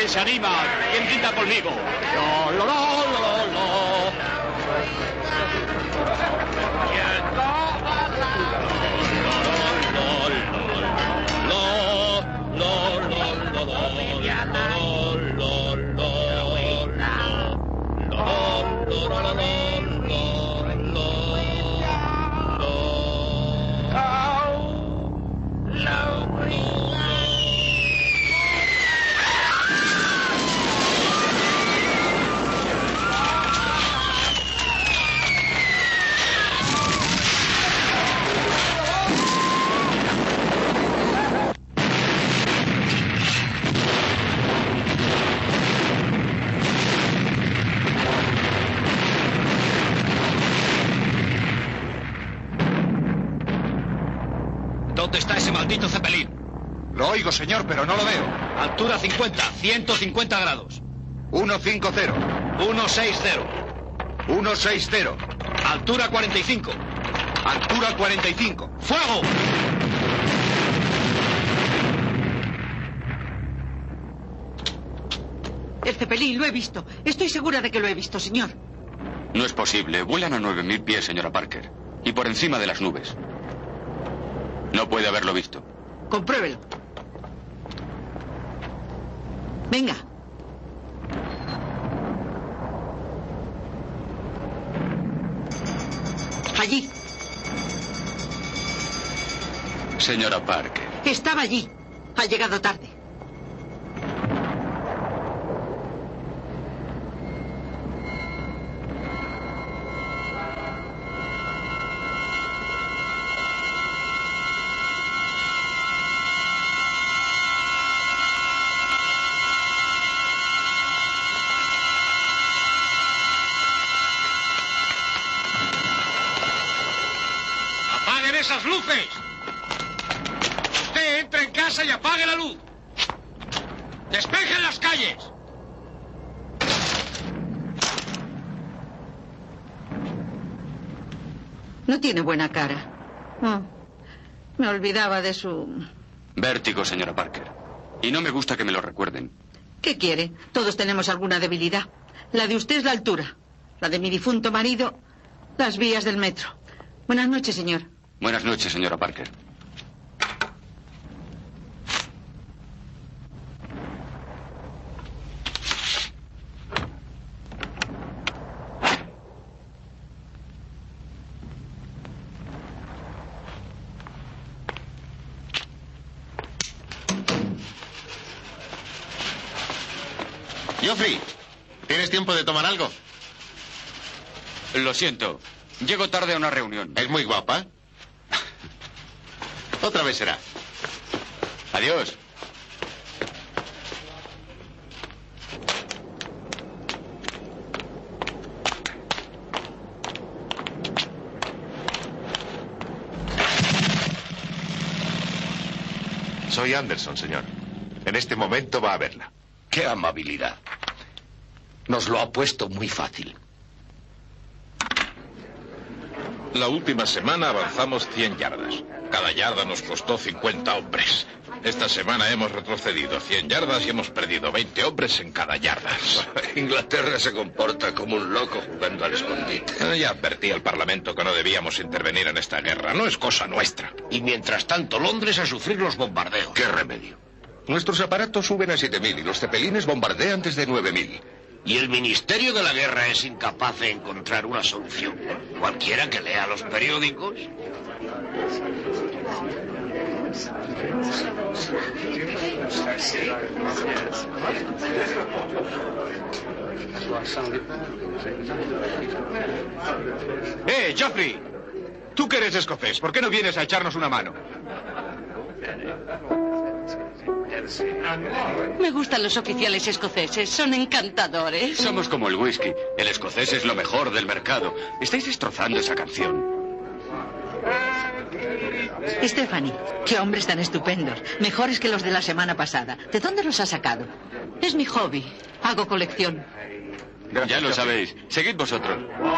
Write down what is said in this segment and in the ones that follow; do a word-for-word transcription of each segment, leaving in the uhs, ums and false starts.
se animan. ¿Quién grita conmigo? Lo, lo, lo, lo, lo. ¿Dónde está ese maldito Zeppelin? Lo oigo, señor, pero no lo veo. Altura cincuenta, ciento cincuenta grados. ciento cincuenta. ciento sesenta. ciento sesenta. Altura cuarenta y cinco. Altura cuarenta y cinco. ¡Fuego! El Zeppelin, lo he visto. Estoy segura de que lo he visto, señor. No es posible. Vuelan a nueve mil pies, señora Parker. Y por encima de las nubes. No puede haberlo visto. Compruébelo. Venga. Allí. Señora Parker. Estaba allí. Ha llegado tarde. ¡Esas luces! Usted entra en casa y apague la luz. ¡Despejen las calles! No tiene buena cara. Oh, me olvidaba de su... Vértigo, señora Parker. Y no me gusta que me lo recuerden. ¿Qué quiere? Todos tenemos alguna debilidad. La de usted es la altura. La de mi difunto marido, las vías del metro. Buenas noches, señor. Buenas noches, señora Parker. Geoffrey, ¿tienes tiempo de tomar algo? Lo siento. Llego tarde a una reunión. ¿Es muy guapa? Otra vez será. Adiós. Soy Anderson, señor. En este momento va a verla. ¡Qué amabilidad! Nos lo ha puesto muy fácil. La última semana avanzamos cien yardas. Cada yarda nos costó cincuenta hombres. Esta semana hemos retrocedido cien yardas y hemos perdido veinte hombres en cada yarda. Inglaterra se comporta como un loco jugando al escondite. Ya advertí al Parlamento que no debíamos intervenir en esta guerra. No es cosa nuestra. Y mientras tanto, Londres a sufrir los bombardeos. ¿Qué remedio? Nuestros aparatos suben a siete mil y los cepelines bombardean desde nueve mil. Y el Ministerio de la Guerra es incapaz de encontrar una solución. Cualquiera que lea los periódicos. ¡Eh, Geoffrey! Tú que eres escocés, ¿por qué no vienes a echarnos una mano? Me gustan los oficiales escoceses, son encantadores. Somos como el whisky. El escocés es lo mejor del mercado. Estáis destrozando esa canción. Stephanie, qué hombres tan estupendos. Mejores que los de la semana pasada. ¿De dónde los ha sacado? Es mi hobby. Hago colección. Gracias, ya lo sabéis. Seguid vosotros.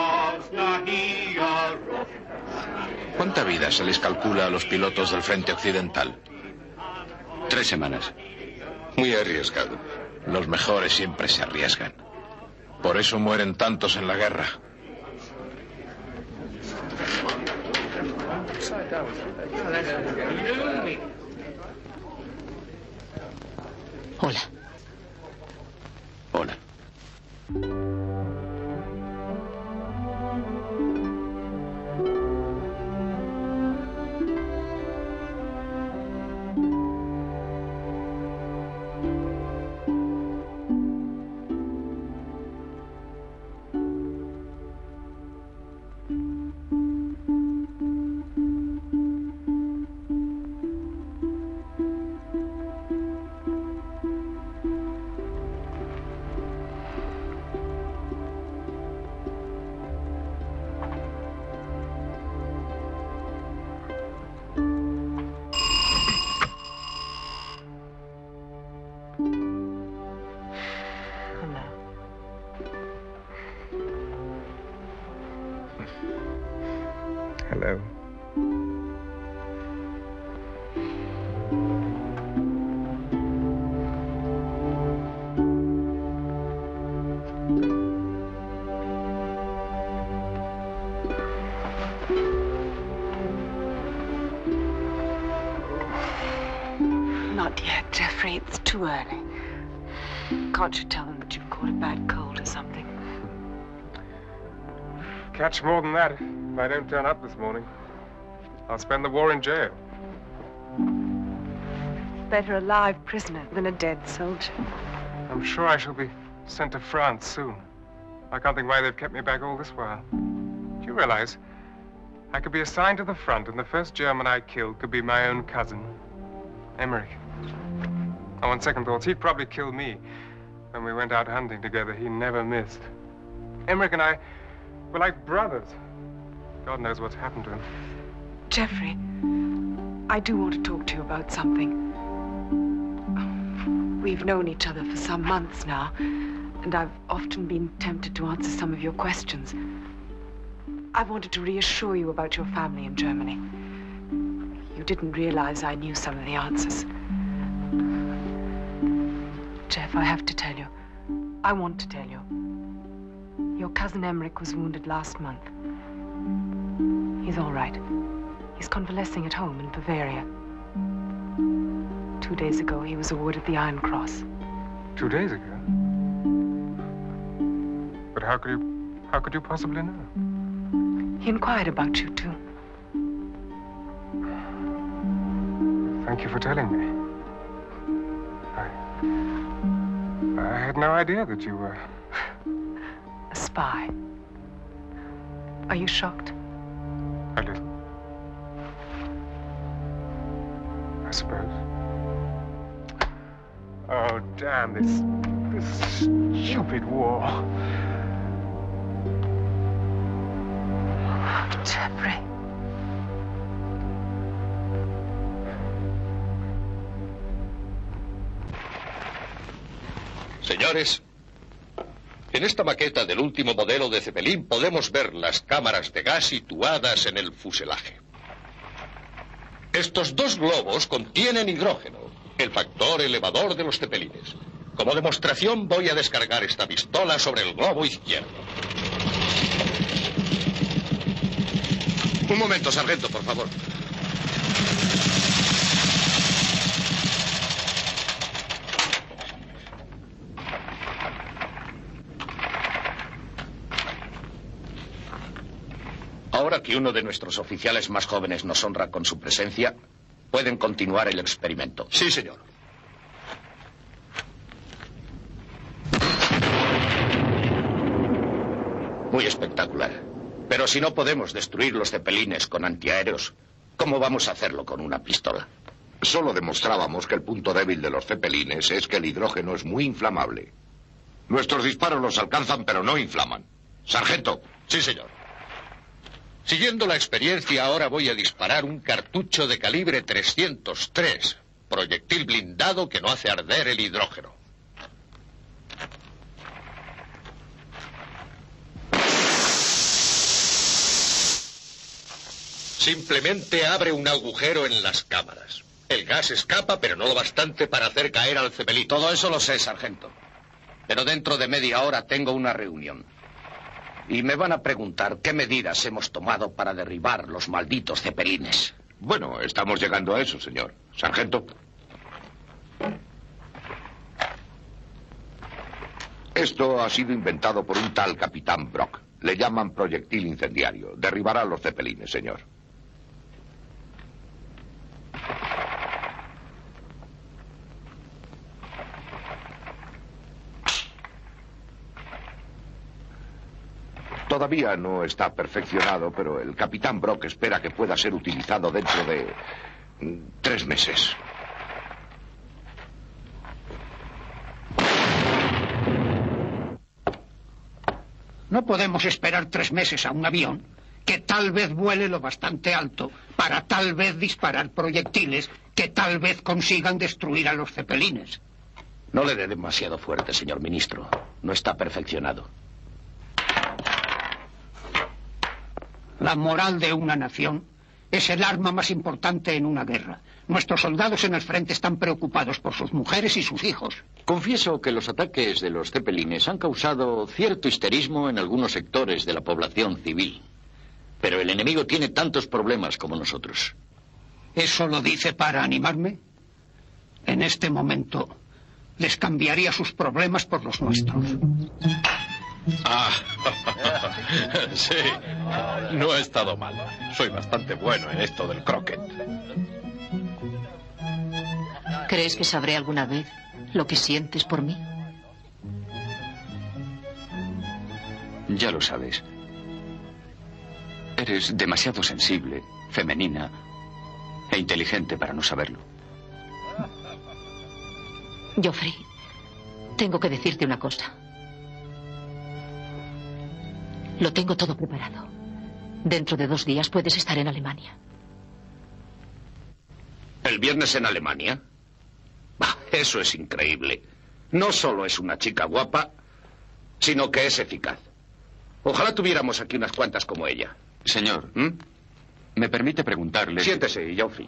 ¿Cuánta vida se les calcula a los pilotos del frente occidental? Tres semanas. Muy arriesgado. Los mejores siempre se arriesgan. Por eso mueren tantos en la guerra. Hola. Hola. Hello. Not yet, Jeffrey. It's too early. Can't you tell them that you've caught a bad cold or something? Catch more than that if I don't turn up this morning. I'll spend the war in jail. Better a live prisoner than a dead soldier. I'm sure I shall be sent to France soon. I can't think why they've kept me back all this while. Do you realize I could be assigned to the front and the first German I killed could be my own cousin, Emmerich. Oh, on second thoughts, he'd probably kill me. When we went out hunting together, he never missed. Emmerich and I were like brothers. God knows what's happened to him. Jeffrey, I do want to talk to you about something. We've known each other for some months now, and I've often been tempted to answer some of your questions. I wanted to reassure you about your family in Germany. You didn't realize I knew some of the answers. Jeff, I have to tell you. I want to tell you. Your cousin Emmerich was wounded last month. He's all right. He's convalescing at home in Bavaria. Two days ago, he was awarded the Iron Cross. Two days ago? But how could you, how could you possibly know? He inquired about you, too. Thank you for telling me. I, I had no idea that you were... A spy. Are you shocked? A little. I suppose. Oh, damn this... this stupid war. Jeffrey. Señores, en esta maqueta del último modelo de Zeppelin podemos ver las cámaras de gas situadas en el fuselaje. Estos dos globos contienen hidrógeno, el factor elevador de los Zeppelines. Como demostración voy a descargar esta pistola sobre el globo izquierdo. Un momento, sargento, por favor. Ahora que uno de nuestros oficiales más jóvenes nos honra con su presencia, pueden continuar el experimento. Sí, señor. Muy espectacular. Pero si no podemos destruir los cepelines con antiaéreos, ¿cómo vamos a hacerlo con una pistola? Solo demostrábamos que el punto débil de los Zeppelines es que el hidrógeno es muy inflamable. Nuestros disparos los alcanzan, pero no inflaman. Sargento. Sí, señor. Siguiendo la experiencia, ahora voy a disparar un cartucho de calibre trescientos tres, proyectil blindado que no hace arder el hidrógeno. Simplemente abre un agujero en las cámaras. El gas escapa, pero no lo bastante para hacer caer al Zeppelin. Todo eso lo sé, sargento. Pero dentro de media hora tengo una reunión. Y me van a preguntar qué medidas hemos tomado para derribar los malditos Zeppelines. Bueno, estamos llegando a eso, señor. Sargento. Esto ha sido inventado por un tal capitán Brock. Le llaman proyectil incendiario. Derribará los Zeppelines, señor. Todavía no está perfeccionado, pero el capitán Brock espera que pueda ser utilizado dentro de mm, tres meses. No podemos esperar tres meses a un avión que tal vez vuele lo bastante alto para tal vez disparar proyectiles que tal vez consigan destruir a los Zeppelines. No le dé demasiado fuerte, señor ministro. No está perfeccionado. La moral de una nación es el arma más importante en una guerra. Nuestros soldados en el frente están preocupados por sus mujeres y sus hijos. Confieso que los ataques de los Zeppelines han causado cierto histerismo en algunos sectores de la población civil. Pero el enemigo tiene tantos problemas como nosotros. ¿Eso lo dice para animarme? En este momento les cambiaría sus problemas por los nuestros. Ah, sí, no ha estado mal. Soy bastante bueno en esto del croquet. ¿Crees que sabré alguna vez lo que sientes por mí? Ya lo sabes. Eres demasiado sensible, femenina e inteligente para no saberlo. Joffrey, tengo que decirte una cosa. Lo tengo todo preparado. Dentro de dos días puedes estar en Alemania. ¿El viernes en Alemania? Bah, eso es increíble. No solo es una chica guapa, sino que es eficaz. Ojalá tuviéramos aquí unas cuantas como ella. Señor, ¿Mm? ¿me permite preguntarle? Siéntese, Joffrey.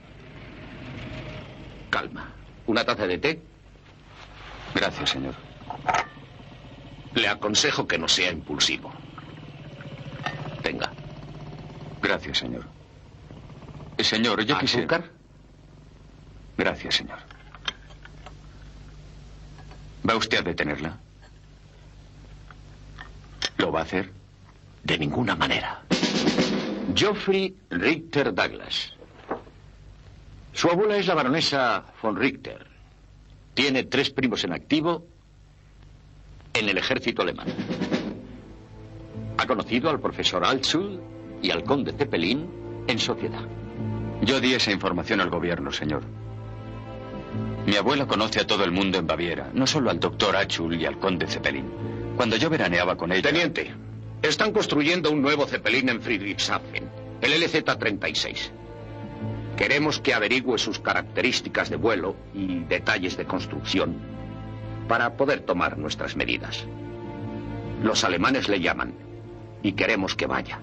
Calma. ¿Una taza de té? Gracias, señor. Le aconsejo que no sea impulsivo. Tenga. Gracias, señor. Señor, yo quisiera... ¿Azúcar? Gracias, señor. ¿Va usted a detenerla? ¿Lo va a hacer? De ninguna manera. Joffrey Richter Douglas. Su abuela es la baronesa von Richter. Tiene tres primos en activo en el ejército alemán. Ha conocido al profesor Altschul y al conde Zeppelin en sociedad. Yo di esa información al gobierno, señor. Mi abuela conoce a todo el mundo en Baviera, no solo al doctor Altschul y al conde Zeppelin. Cuando yo veraneaba con ella... Teniente, están construyendo un nuevo Zeppelin en Friedrichshafen, el L Z treinta y seis. Queremos que averigüe sus características de vuelo y detalles de construcción para poder tomar nuestras medidas. Los alemanes le llaman y queremos que vaya.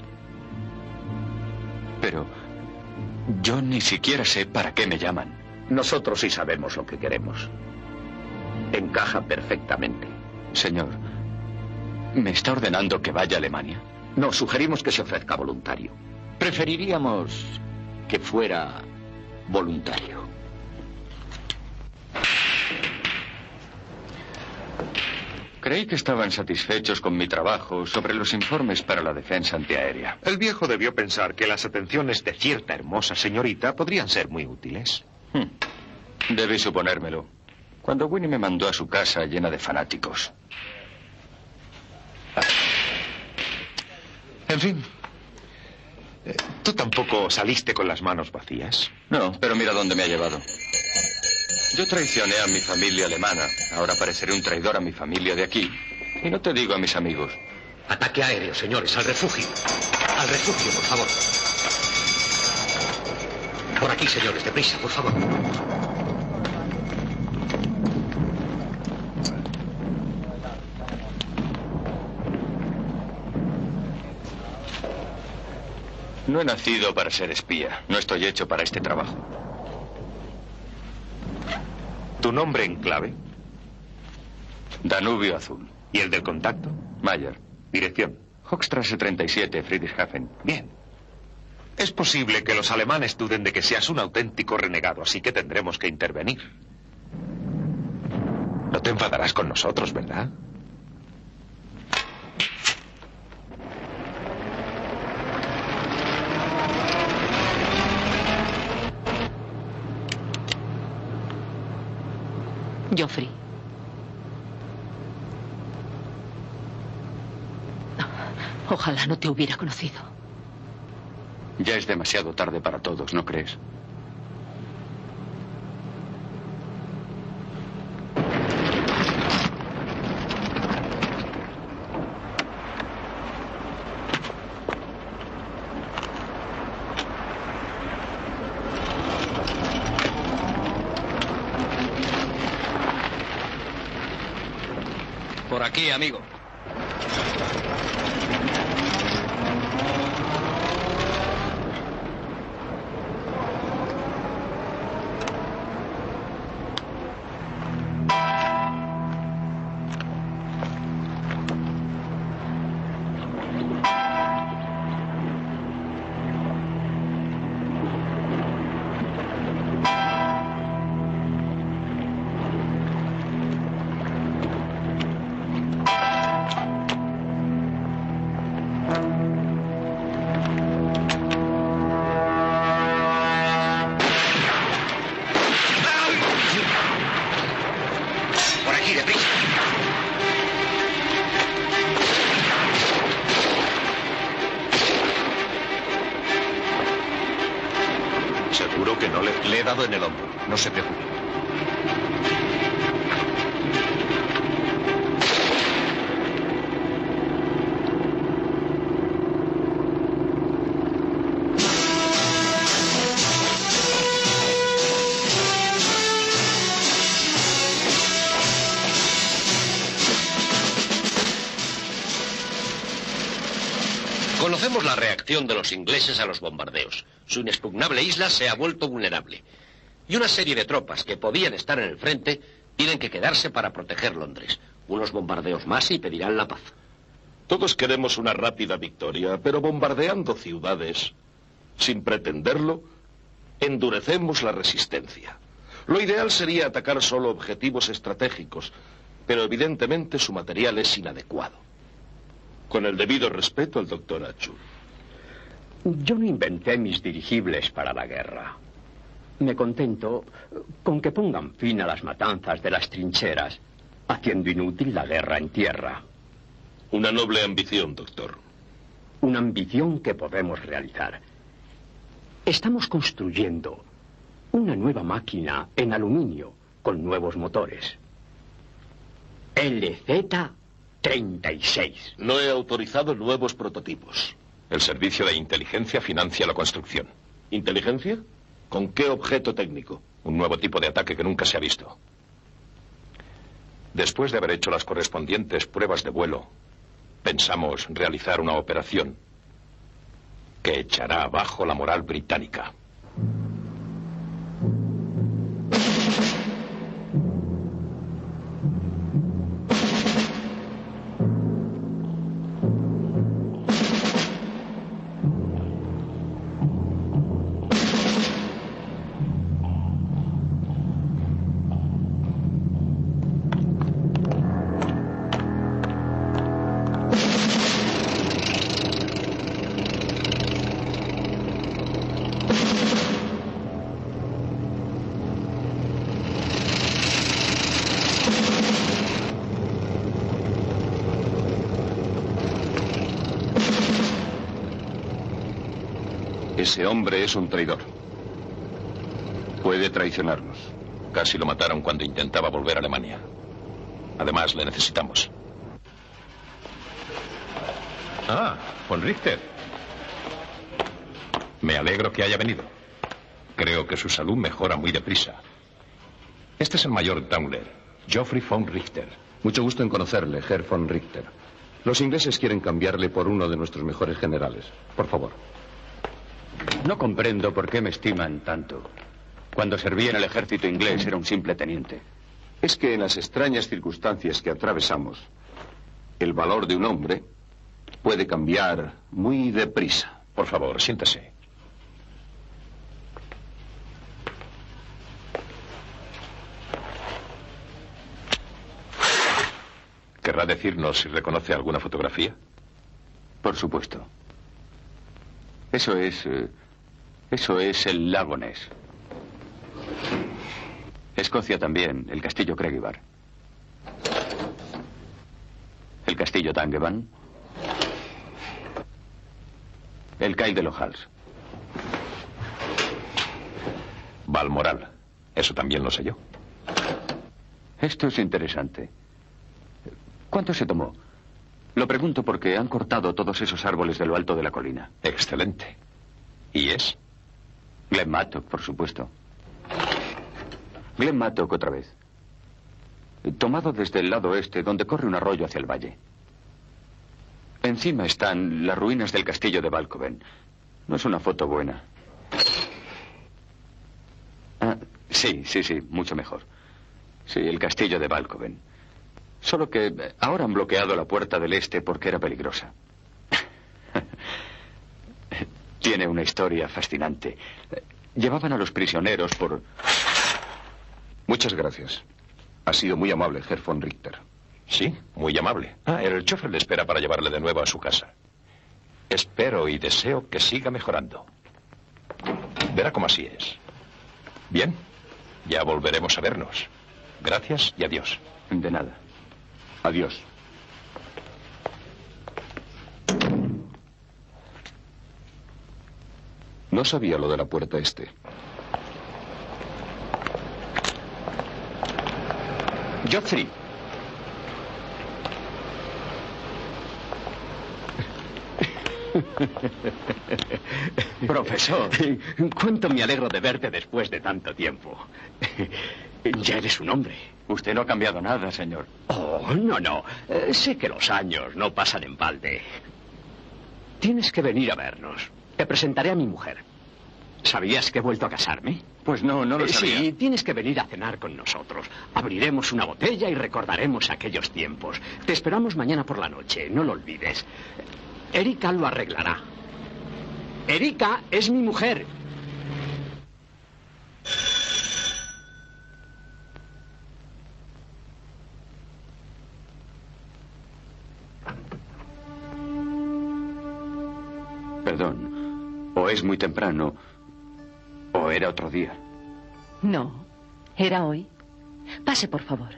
Pero yo ni siquiera sé para qué me llaman. Nosotros sí sabemos lo que queremos. Encaja perfectamente. Señor, ¿me está ordenando que vaya a Alemania? No, sugerimos que se ofrezca voluntario. Preferiríamos que fuera voluntario. Creí que estaban satisfechos con mi trabajo sobre los informes para la defensa antiaérea. El viejo debió pensar que las atenciones de cierta hermosa señorita podrían ser muy útiles. Hmm. Debí suponérmelo. Cuando Winnie me mandó a su casa llena de fanáticos. En fin. Eh, ¿Tú tampoco saliste con las manos vacías? No, pero mira dónde me ha llevado. Yo traicioné a mi familia alemana. Ahora pareceré un traidor a mi familia de aquí. Y no te digo a mis amigos. Ataque aéreo, señores, al refugio. Al refugio, por favor. Por aquí, señores, deprisa, por favor. No he nacido para ser espía. No estoy hecho para este trabajo. ¿Tu nombre en clave? Danubio Azul. ¿Y el del contacto? Mayer. Dirección. Hochstrasse treinta y siete, Friedrichshafen. Bien. Es posible que los alemanes duden de que seas un auténtico renegado, así que tendremos que intervenir. No te enfadarás con nosotros, ¿verdad? Joffrey. Ojalá no te hubiera conocido. Ya es demasiado tarde para todos, ¿no crees? Por aquí, amigo. Seguro que no le, le he dado en el hombro. No se preocupe. Conocemos la reacción de los ingleses a los bombardeos. Su inexpugnable isla se ha vuelto vulnerable. Y una serie de tropas que podían estar en el frente tienen que quedarse para proteger Londres. Unos bombardeos más y pedirán la paz. Todos queremos una rápida victoria, pero bombardeando ciudades sin pretenderlo, endurecemos la resistencia. Lo ideal sería atacar solo objetivos estratégicos, pero evidentemente su material es inadecuado. Con el debido respeto al doctor Achul. Yo no inventé mis dirigibles para la guerra. Me contento con que pongan fin a las matanzas de las trincheras, haciendo inútil la guerra en tierra. Una noble ambición, doctor. Una ambición que podemos realizar. Estamos construyendo una nueva máquina en aluminio con nuevos motores. L Z treinta y seis. No he autorizado nuevos prototipos. El Servicio de Inteligencia financia la construcción. ¿Inteligencia? ¿Con qué objeto técnico? Un nuevo tipo de ataque que nunca se ha visto. Después de haber hecho las correspondientes pruebas de vuelo, pensamos realizar una operación que echará abajo la moral británica. Ese hombre es un traidor. Puede traicionarnos. Casi lo mataron cuando intentaba volver a Alemania. Además, le necesitamos. Ah, von Richter. Me alegro que haya venido. Creo que su salud mejora muy deprisa. Este es el mayor Tauler, Joffrey von Richter. Mucho gusto en conocerle, Herr von Richter. Los ingleses quieren cambiarle por uno de nuestros mejores generales. Por favor. No comprendo por qué me estiman tanto. Cuando serví en el ejército inglés era un simple teniente. es que en las extrañas circunstancias que atravesamos, el valor de un hombre puede cambiar muy deprisa. Por favor, siéntase. ¿Querrá decirnos si reconoce alguna fotografía? Por supuesto. Eso es... eh, eso es el lago Ness. Escocia también, el castillo Craigiebar. El castillo Tangevan. El Cay de los Halls. Balmoral. Eso también lo sé yo. Esto es interesante. ¿Cuánto se tomó? Lo pregunto porque han cortado todos esos árboles de lo alto de la colina. Excelente. ¿Y es? Glen Mattock, por supuesto. Glen Mattock otra vez. Tomado desde el lado oeste, donde corre un arroyo hacia el valle. Encima están las ruinas del castillo de Balcoven. No es una foto buena. Ah, sí, sí, sí, mucho mejor. Sí, el castillo de Balcoven. Solo que ahora han bloqueado la puerta del este porque era peligrosa. Tiene una historia fascinante. Llevaban a los prisioneros por... Muchas gracias. Ha sido muy amable, Herr von Richter. Sí, muy amable. Ah, el chofer le espera para llevarle de nuevo a su casa. Espero y deseo que siga mejorando. Verá cómo así es. Bien, ya volveremos a vernos. Gracias y adiós. De nada. Adiós. No sabía lo de la puerta este. Geoffrey. Profesor, cuánto me alegro de verte después de tanto tiempo. Ya eres un hombre. Usted no ha cambiado nada, señor. Oh, no, no. Eh, sé que los años no pasan en balde. Tienes que venir a vernos. Te presentaré a mi mujer. ¿Sabías que he vuelto a casarme? Pues no, no lo Eh, sabía. Sí, tienes que venir a cenar con nosotros. Abriremos una botella y recordaremos aquellos tiempos. Te esperamos mañana por la noche, no lo olvides. Erika lo arreglará. Erika es mi mujer. Perdón. O es muy temprano, o era otro día. No, era hoy. Pase, por favor.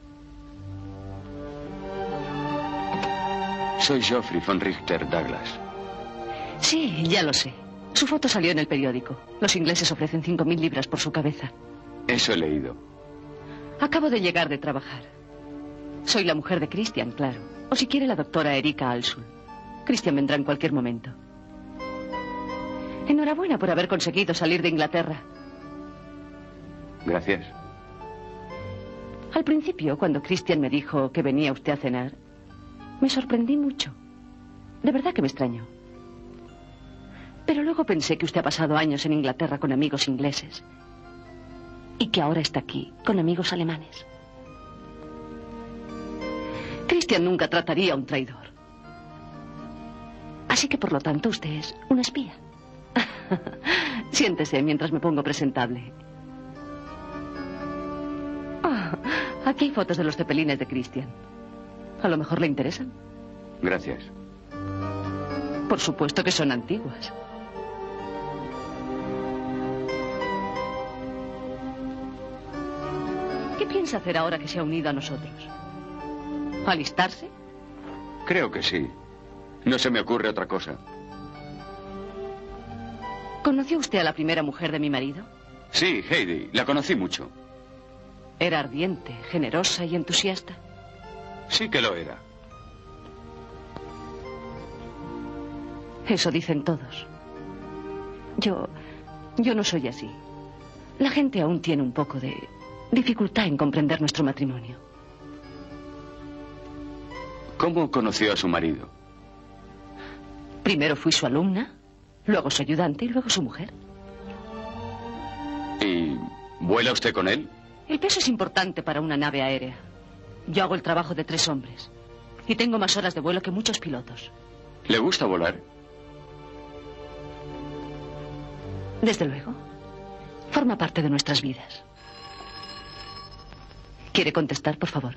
Soy Geoffrey von Richter Douglas. Sí, ya lo sé. Su foto salió en el periódico. Los ingleses ofrecen cinco mil libras por su cabeza. Eso he leído. Acabo de llegar de trabajar. Soy la mujer de Christian, claro. O si quiere, la doctora Erika Alsul. Christian vendrá en cualquier momento. Enhorabuena por haber conseguido salir de Inglaterra. Gracias. Al principio, cuando Christian me dijo que venía usted a cenar, me sorprendí mucho. De verdad que me extrañó. Pero luego pensé que usted ha pasado años en Inglaterra con amigos ingleses. Y que ahora está aquí, con amigos alemanes. Christian nunca trataría a un traidor. Así que, por lo tanto, usted es una espía. Siéntese mientras me pongo presentable. Ah, aquí hay fotos de los cepelines de Christian. A lo mejor le interesan. Gracias. Por supuesto que son antiguas. ¿Qué piensa hacer ahora que se ha unido a nosotros? ¿Alistarse? Creo que sí. No se me ocurre otra cosa. ¿Conoció usted a la primera mujer de mi marido? Sí, Heidi. La conocí mucho. Era ardiente, generosa y entusiasta. Sí que lo era. Eso dicen todos. Yo... yo no soy así. La gente aún tiene un poco de dificultad en comprender nuestro matrimonio. ¿Cómo conoció a su marido? Primero fui su alumna, luego su ayudante y luego su mujer. ¿Y vuela usted con él? El peso es importante para una nave aérea. Yo hago el trabajo de tres hombres. Y tengo más horas de vuelo que muchos pilotos. ¿Le gusta volar? Desde luego. Forma parte de nuestras vidas. ¿Quiere contestar, por favor?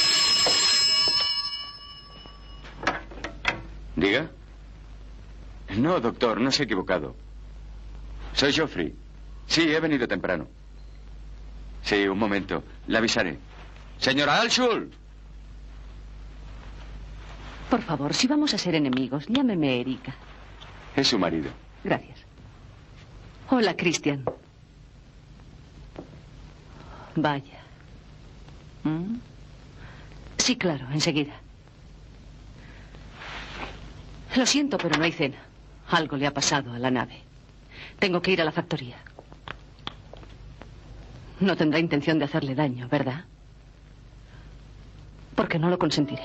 ¿Diga? No, doctor, no se ha equivocado. Soy Geoffrey. Sí, he venido temprano. Sí, un momento. Le avisaré. Señora Alshul. Por favor, si vamos a ser enemigos, llámeme Erika. Es su marido. Gracias. Hola, Christian. Vaya. ¿Mm? Sí, claro, enseguida. Lo siento, pero no hay cena. Algo le ha pasado a la nave. Tengo que ir a la factoría. No tendrá intención de hacerle daño, ¿verdad? Porque no lo consentiré.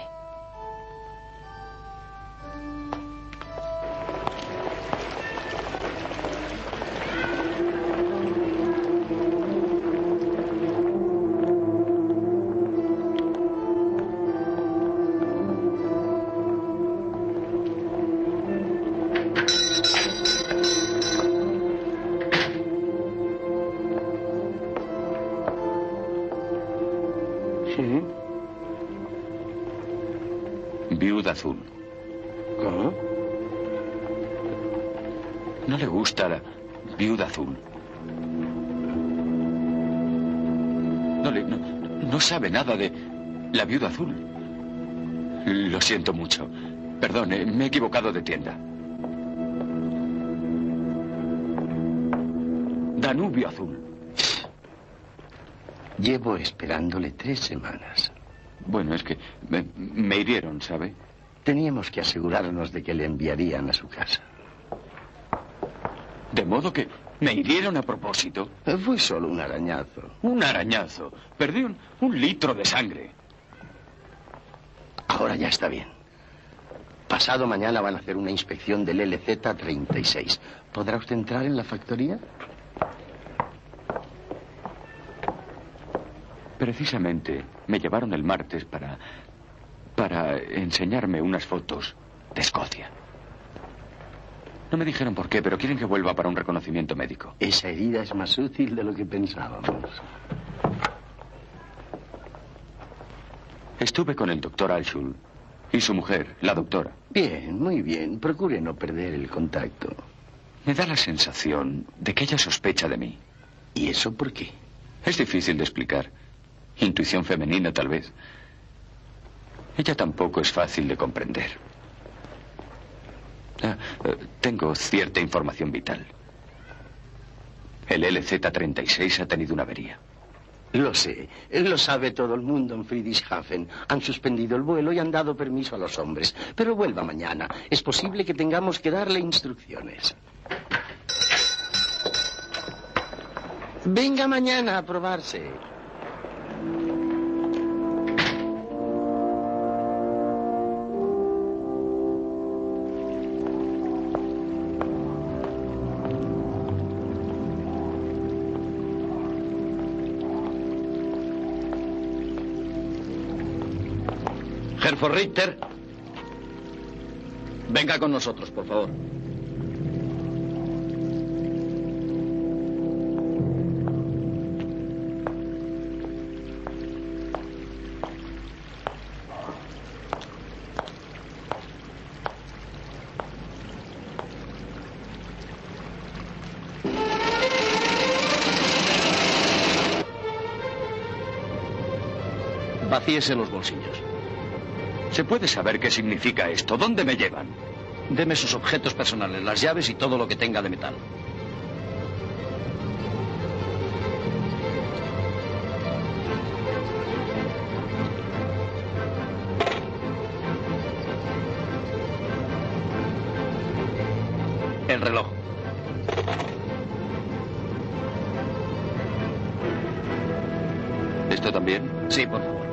Viuda azul. ¿Cómo? No le gusta la viuda azul. No, le, no, no sabe nada de la viuda azul. Lo siento mucho. Perdone, me he equivocado de tienda. Danubio azul. Llevo esperándole tres semanas. Bueno, es que me, me hirieron, ¿sabe? Teníamos que asegurarnos de que le enviarían a su casa. De modo que me hirieron a propósito. Fue solo un arañazo. Un arañazo. Perdí un, un litro de sangre. Ahora ya está bien. Pasado mañana van a hacer una inspección del L Z treinta y seis. ¿Podrá usted entrar en la factoría? Precisamente me llevaron el martes para... para enseñarme unas fotos de Escocia. No me dijeron por qué, pero quieren que vuelva para un reconocimiento médico. Esa herida es más útil de lo que pensábamos. Estuve con el doctor Alshul y su mujer, la doctora. Bien, muy bien. Procure no perder el contacto. Me da la sensación de que ella sospecha de mí. ¿Y eso por qué? Es difícil de explicar. Intuición femenina, tal vez. Ella tampoco es fácil de comprender. Ah, eh, tengo cierta información vital. El L Z treinta y seis ha tenido una avería. Lo sé. Lo sabe todo el mundo en Friedrichshafen. Han suspendido el vuelo y han dado permiso a los hombres. Pero vuelva mañana. Es posible que tengamos que darle instrucciones. Venga mañana a probarse. Herr von Richter, venga con nosotros, por favor. Vacíese los bolsillos. ¿Se puede saber qué significa esto? ¿Dónde me llevan? Deme sus objetos personales, las llaves y todo lo que tenga de metal. El reloj. ¿Esto también? Sí, por favor.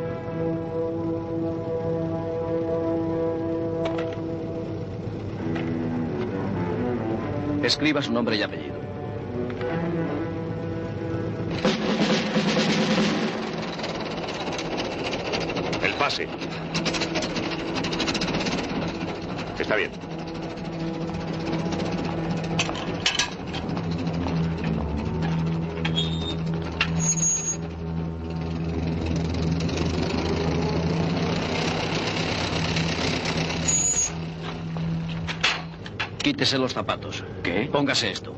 Escriba su nombre y apellido. Pase. Está bien. Quítese los zapatos. ¿Qué? Póngase esto.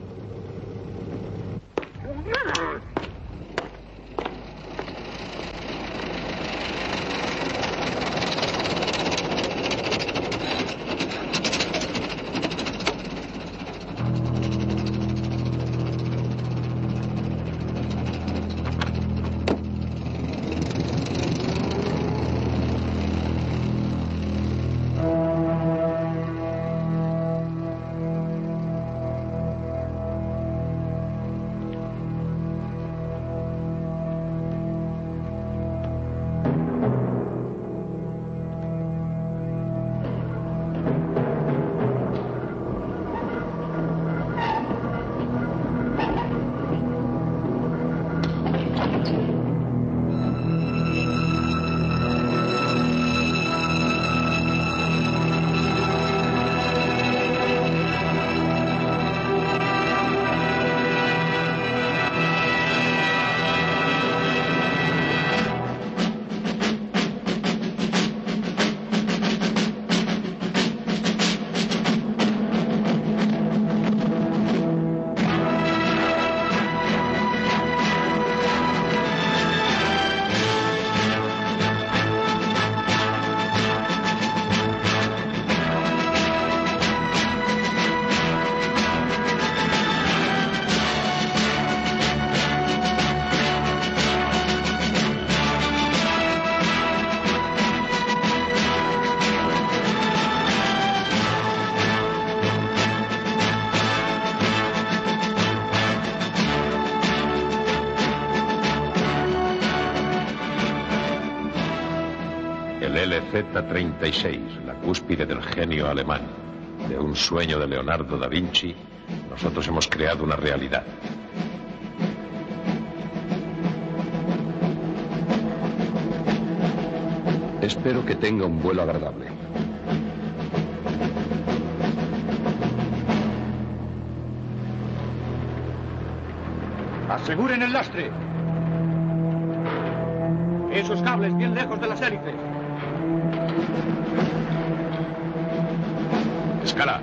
El L Z treinta y seis, la cúspide del genio alemán. De un sueño de Leonardo da Vinci, nosotros hemos creado una realidad. Espero que tenga un vuelo agradable. Aseguren el lastre. Esos cables bien lejos de las hélices. Escala.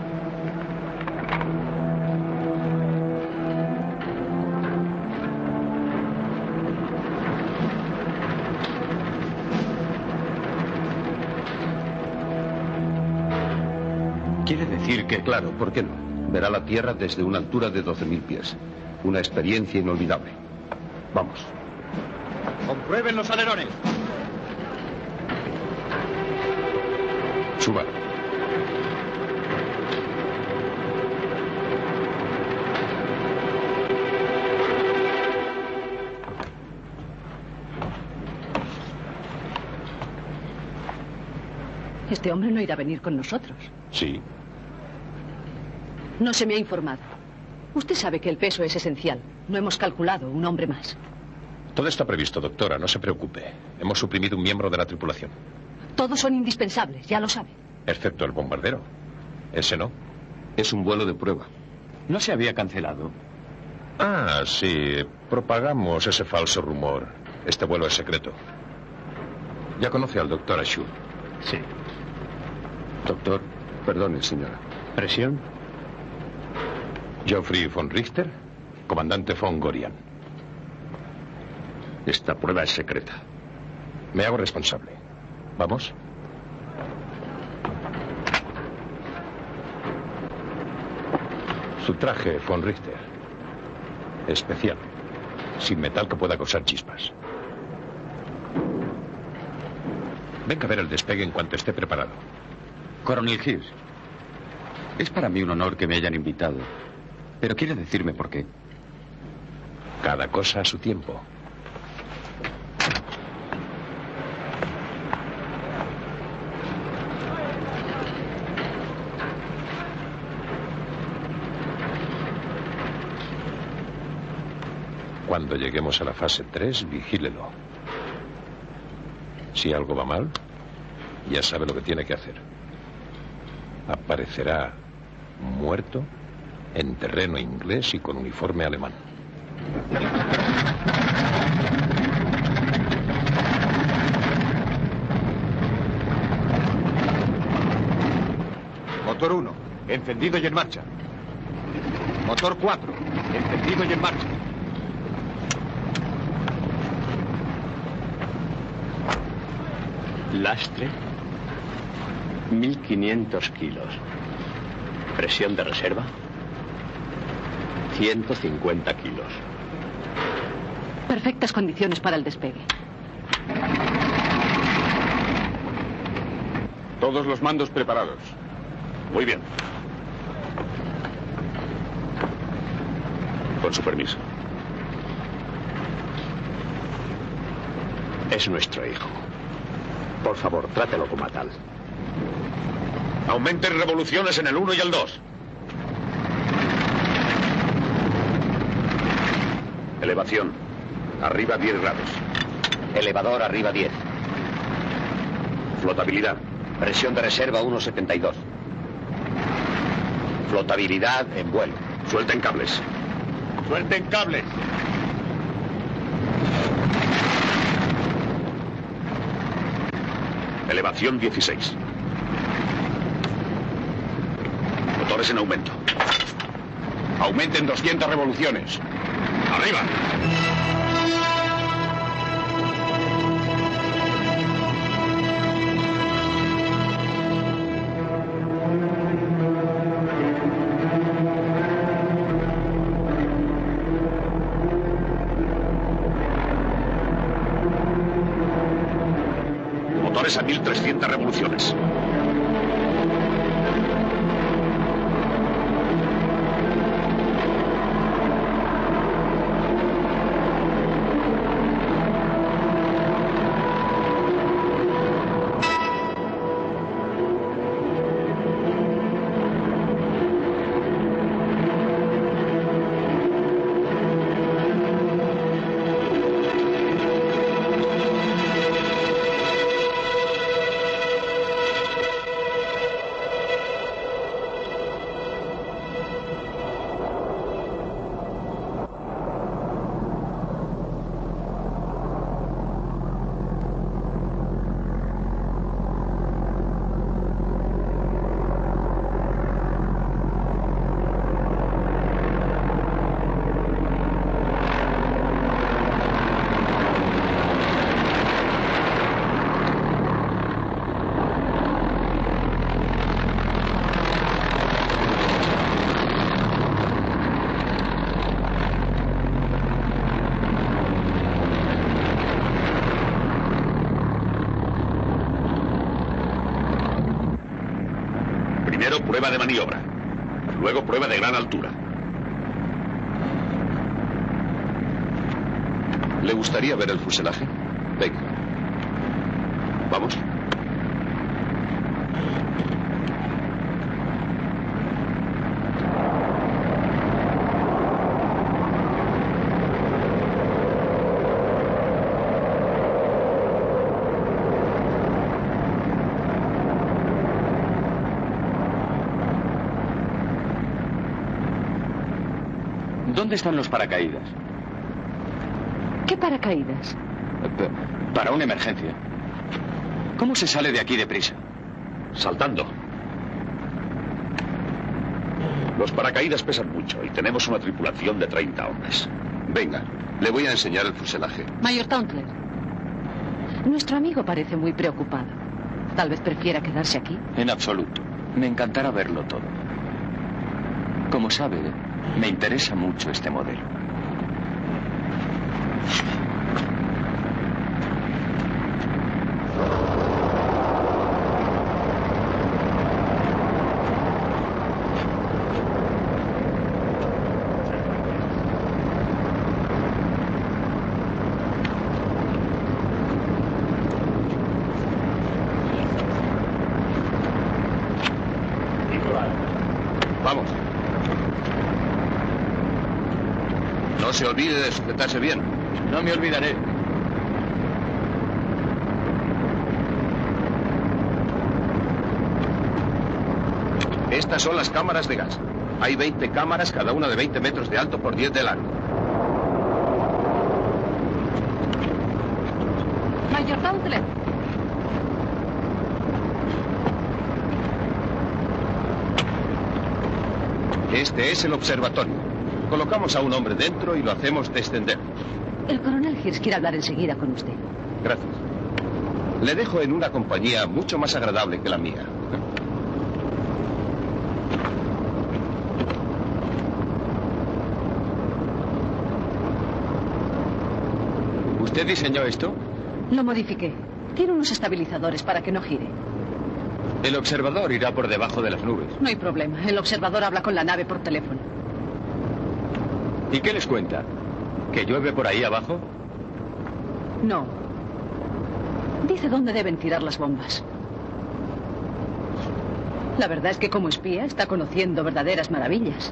Quiere decir que... Claro, ¿por qué no? Verá la Tierra desde una altura de doce mil pies. Una experiencia inolvidable. Vamos. Comprueben los alerones. Suba. Este hombre no irá a venir con nosotros. Sí. No se me ha informado. Usted sabe que el peso es esencial. No hemos calculado un hombre más. Todo está previsto, doctora, no se preocupe. Hemos suprimido un miembro de la tripulación. Todos son indispensables, ya lo sabe. Excepto el bombardero. Ese no. Es un vuelo de prueba. ¿No se había cancelado? Ah, sí. Propagamos ese falso rumor. Este vuelo es secreto. ¿Ya conoce al doctor Ashur? Sí. Doctor, perdone, señora. ¿Presión? Geoffrey von Richter, comandante von Gorian. Esta prueba es secreta. Me hago responsable. ¿Vamos? Su traje, von Richter. Especial. Sin metal que pueda causar chispas. Venga a ver el despegue en cuanto esté preparado. Coronel Hughes, es para mí un honor que me hayan invitado. Pero ¿quiere decirme por qué? Cada cosa a su tiempo. Cuando lleguemos a la fase tres, vigílelo. Si algo va mal, Ya sabe lo que tiene que hacer. Aparecerá muerto en terreno inglés y con uniforme alemán. Motor uno, encendido y en marcha. Motor cuatro, encendido y en marcha. Lastre, mil quinientos kilos. Presión de reserva, ciento cincuenta kilos. Perfectas condiciones para el despegue. Todos los mandos preparados. Muy bien. Con su permiso. Es nuestro hijo. Por favor, trátelo como a tal. Aumenten revoluciones en el uno y el dos. Elevación. Arriba diez grados. Elevador arriba diez. Flotabilidad. Presión de reserva uno setenta y dos. Flotabilidad en vuelo. Suelten cables. Suelten cables. Elevación dieciséis. Motores en aumento. Aumenten doscientas revoluciones. ¡Arriba! Motores a mil trescientas revoluciones. Primero prueba de maniobra, luego prueba de gran altura. ¿Le gustaría ver el fuselaje? Venga. Vamos. ¿Dónde están los paracaídas? ¿Qué paracaídas? Para una emergencia. ¿Cómo se sale de aquí deprisa? Saltando. Los paracaídas pesan mucho y tenemos una tripulación de treinta hombres. Venga, le voy a enseñar el fuselaje. Mayor Tauntler, nuestro amigo parece muy preocupado. Tal vez prefiera quedarse aquí. En absoluto. Me encantará verlo todo. Como sabe, me interesa mucho este modelo. Vamos. No se olvide de sujetarse bien. No me olvidaré. Estas son las cámaras de gas. Hay veinte cámaras, cada una de veinte metros de alto por diez de largo. Mayor Gauntlet. Este es el observatorio. Colocamos a un hombre dentro y lo hacemos descender. El coronel Hirsch quiere hablar enseguida con usted. Gracias. Le dejo en una compañía mucho más agradable que la mía. ¿Usted diseñó esto? Lo modifiqué. Tiene unos estabilizadores para que no gire. El observador irá por debajo de las nubes. No hay problema. El observador habla con la nave por teléfono. ¿Y qué les cuenta? ¿Que llueve por ahí abajo? No. Dice dónde deben tirar las bombas. La verdad es que como espía está conociendo verdaderas maravillas.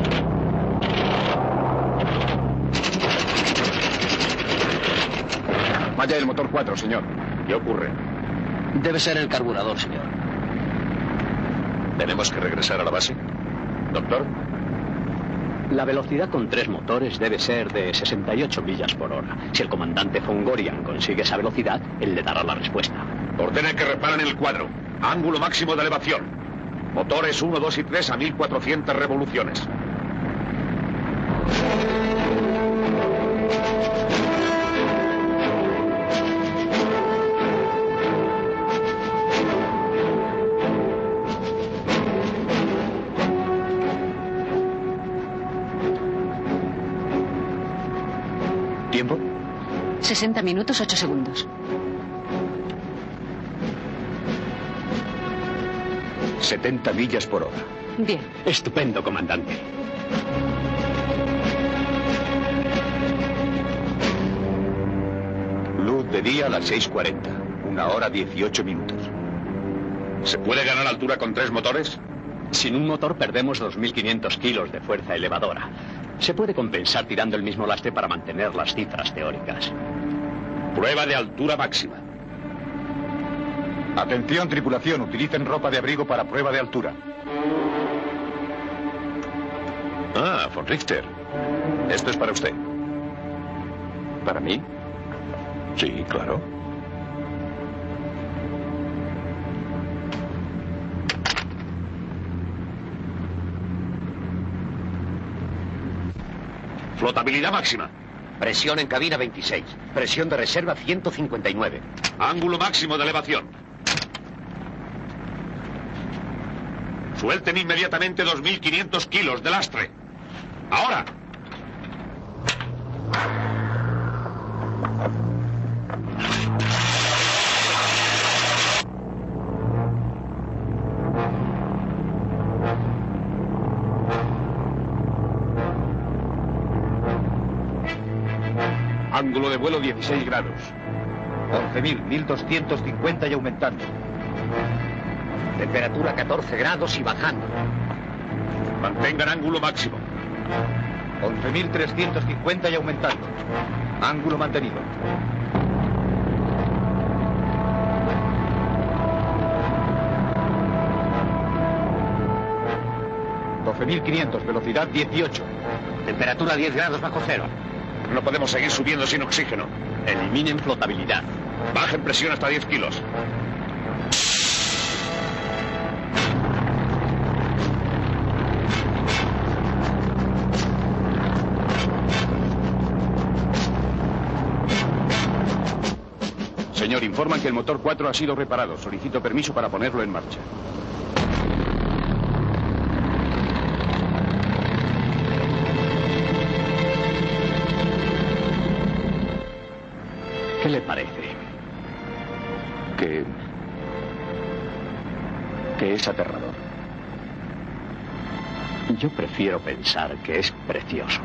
Vaya el motor cuatro, señor. ¿Qué ocurre? Debe ser el carburador, señor. ¿Tenemos que regresar a la base? Doctor. La velocidad con tres motores debe ser de sesenta y ocho millas por hora. Si el comandante von Gorian consigue esa velocidad, él le dará la respuesta. Ordenen que reparen el cuadro. Ángulo máximo de elevación. Motores uno, dos y tres a mil cuatrocientas revoluciones. ¿Tiempo? sesenta minutos, ocho segundos. setenta millas por hora. Bien. Estupendo, comandante. Luz de día a las seis cuarenta. Una hora dieciocho minutos. ¿Se puede ganar altura con tres motores? Sin un motor perdemos dos mil quinientos kilos de fuerza elevadora. Se puede compensar tirando el mismo lastre para mantener las cifras teóricas. Prueba de altura máxima. Atención, tripulación. Utilicen ropa de abrigo para prueba de altura. Ah, von Richter. Esto es para usted. ¿Para mí? Sí, claro. Flotabilidad máxima. Presión en cabina veintiséis. Presión de reserva ciento cincuenta y nueve. Ángulo máximo de elevación. Suelten inmediatamente dos mil quinientos kilos de lastre. ¡Ahora! Ángulo de vuelo dieciséis grados. once mil, mil doscientos cincuenta y aumentando. Temperatura catorce grados y bajando. Mantengan ángulo máximo. once mil trescientos cincuenta y aumentando. Ángulo mantenido. doce mil quinientos, velocidad dieciocho. Temperatura diez grados bajo cero. No podemos seguir subiendo sin oxígeno. Eliminen flotabilidad. Bajen presión hasta diez kilos. Señor, informan que el motor cuatro ha sido reparado. Solicito permiso para ponerlo en marcha. ¿Qué le parece? Que... que es aterrador. Yo prefiero pensar que es precioso.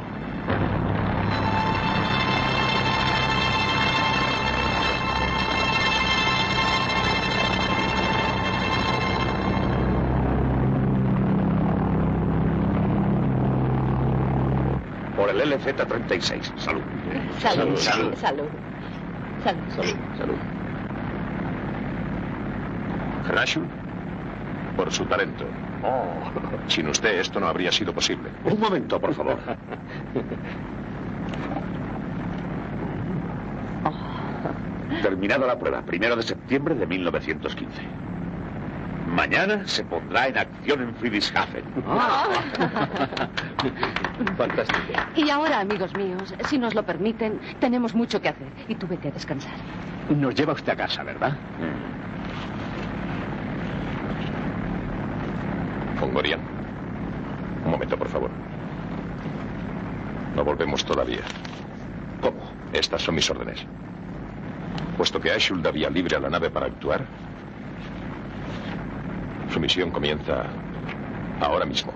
Por el L Z treinta y seis. Salud. Salud, salud, salud. Salud. Salud, salud. Grasham, por su talento. Oh. Sin usted esto no habría sido posible. Un momento, por favor. Terminada la prueba, primero de septiembre de mil novecientos quince. Mañana se pondrá en acción en Friedrichshafen. Ah. Fantástico. Y ahora, amigos míos, si nos lo permiten, tenemos mucho que hacer. Y tú vete a descansar. Nos lleva usted a casa, ¿verdad? Von Gorian. Un momento, por favor. No volvemos todavía. ¿Cómo? Estas son mis órdenes. Puesto que Ashul da vía libre a la nave para actuar, su misión comienza ahora mismo.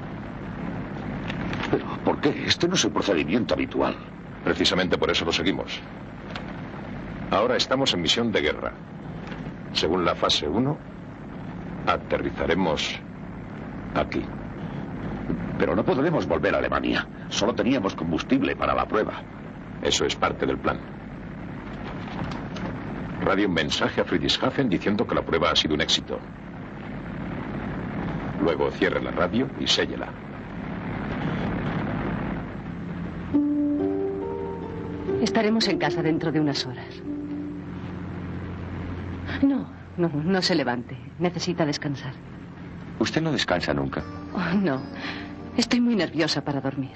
¿Pero por qué? Este no es el procedimiento habitual. Precisamente por eso lo seguimos. Ahora estamos en misión de guerra. Según la fase uno, aterrizaremos aquí. Pero no podremos volver a Alemania. Solo teníamos combustible para la prueba. Eso es parte del plan. Radio un mensaje a Friedrichshafen diciendo que la prueba ha sido un éxito. Luego cierre la radio y séllela. Estaremos en casa dentro de unas horas. No, no, no se levante. Necesita descansar. ¿Usted no descansa nunca? Oh, no. Estoy muy nerviosa para dormir.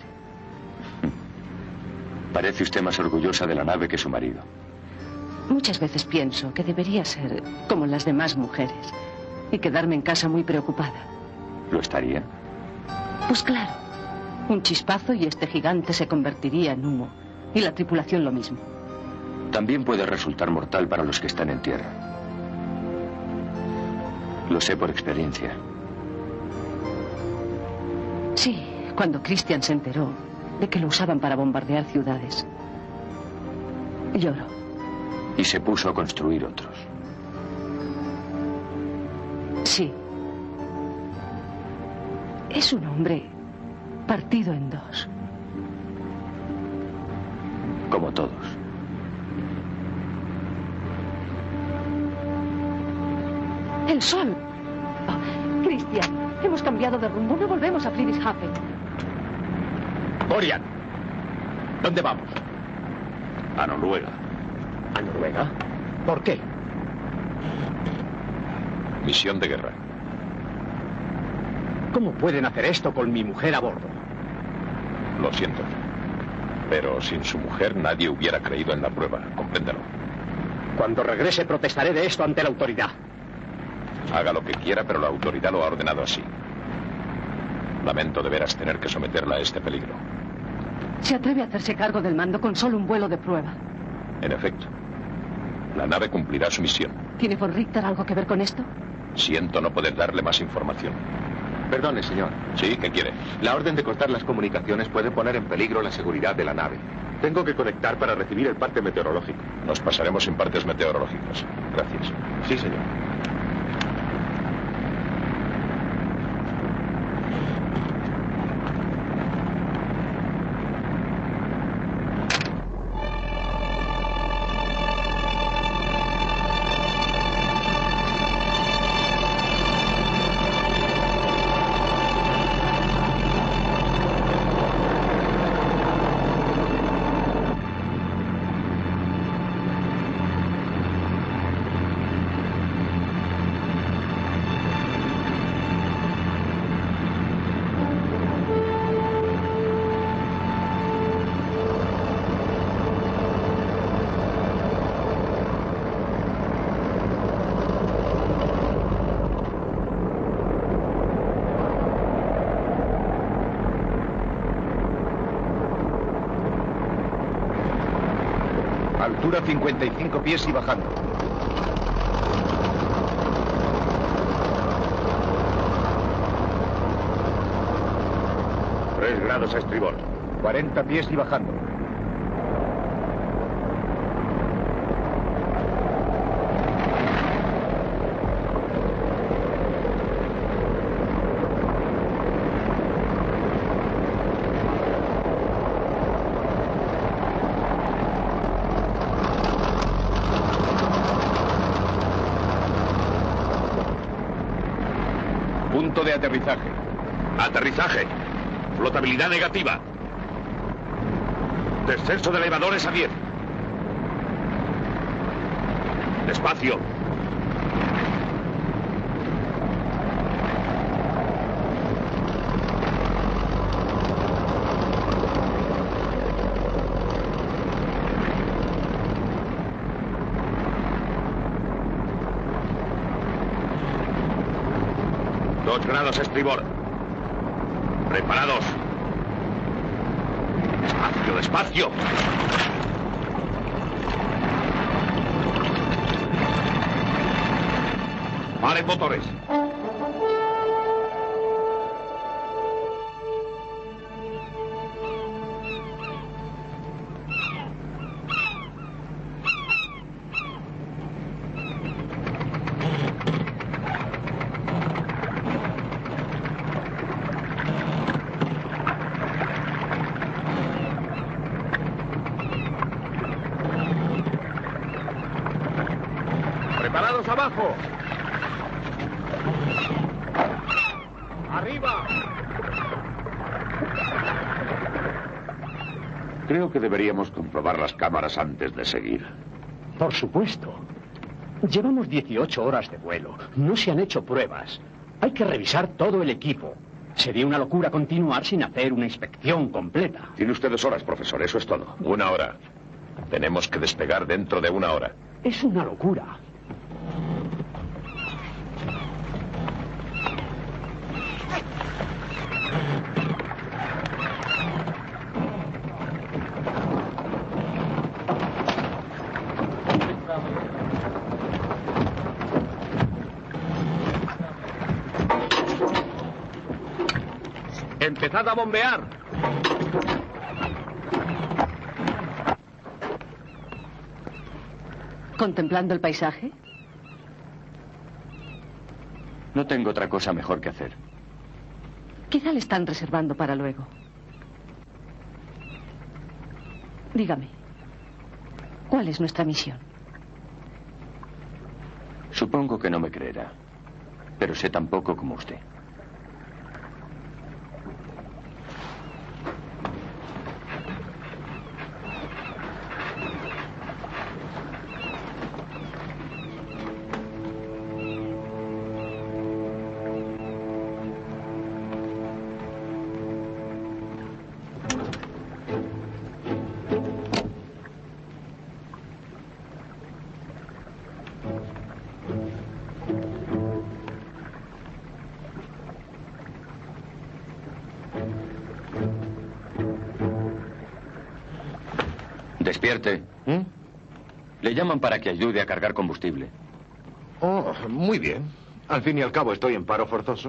Parece usted más orgullosa de la nave que su marido. Muchas veces pienso que debería ser como las demás mujeres y quedarme en casa muy preocupada. ¿Lo estaría? Pues claro. Un chispazo y este gigante se convertiría en humo. Y la tripulación lo mismo. También puede resultar mortal para los que están en tierra. Lo sé por experiencia. Sí, cuando Christian se enteró de que lo usaban para bombardear ciudades, lloró. Y se puso a construir otros. Sí. Es un hombre partido en dos. Como todos. ¡El sol! Oh, Christian, hemos cambiado de rumbo. No volvemos a Friedrichshafen. Gorian, ¿dónde vamos? A Noruega. ¿A Noruega? ¿Por qué? Misión de guerra. ¿Cómo pueden hacer esto con mi mujer a bordo? Lo siento. Pero sin su mujer nadie hubiera creído en la prueba, compréndalo. Cuando regrese protestaré de esto ante la autoridad. Haga lo que quiera, pero la autoridad lo ha ordenado así. Lamento de veras tener que someterla a este peligro. Se atreve a hacerse cargo del mando con solo un vuelo de prueba. En efecto, la nave cumplirá su misión. ¿Tiene von Richter algo que ver con esto? Siento no poder darle más información. Perdone, señor. ¿Sí? ¿Qué quiere? La orden de cortar las comunicaciones puede poner en peligro la seguridad de la nave. Tengo que conectar para recibir el parte meteorológico. Nos pasaremos sin partes meteorológicas. Gracias. Sí, señor. Altura cincuenta y cinco pies y bajando. Tres grados a estribor. cuarenta pies y bajando. de aterrizaje. Aterrizaje. Flotabilidad negativa. Descenso de elevadores a diez. Despacio. Dos grados estribor. Preparados. Despacio, despacio. Paren motores. Preparados abajo. ¡Arriba! Creo que deberíamos comprobar las cámaras antes de seguir. Por supuesto. Llevamos dieciocho horas de vuelo. No se han hecho pruebas. Hay que revisar todo el equipo. Sería una locura continuar sin hacer una inspección completa. Tiene usted dos horas, profesor. Eso es todo. Una hora. Tenemos que despegar dentro de una hora. Es una locura. ¡Empezad a bombear! ¿Contemplando el paisaje? No tengo otra cosa mejor que hacer. Quizá le están reservando para luego. Dígame, ¿cuál es nuestra misión? Supongo que no me creerá, pero sé tan poco como usted. Despierte. ¿Mm? Le llaman para que ayude a cargar combustible. Oh, muy bien. Al fin y al cabo estoy en paro forzoso.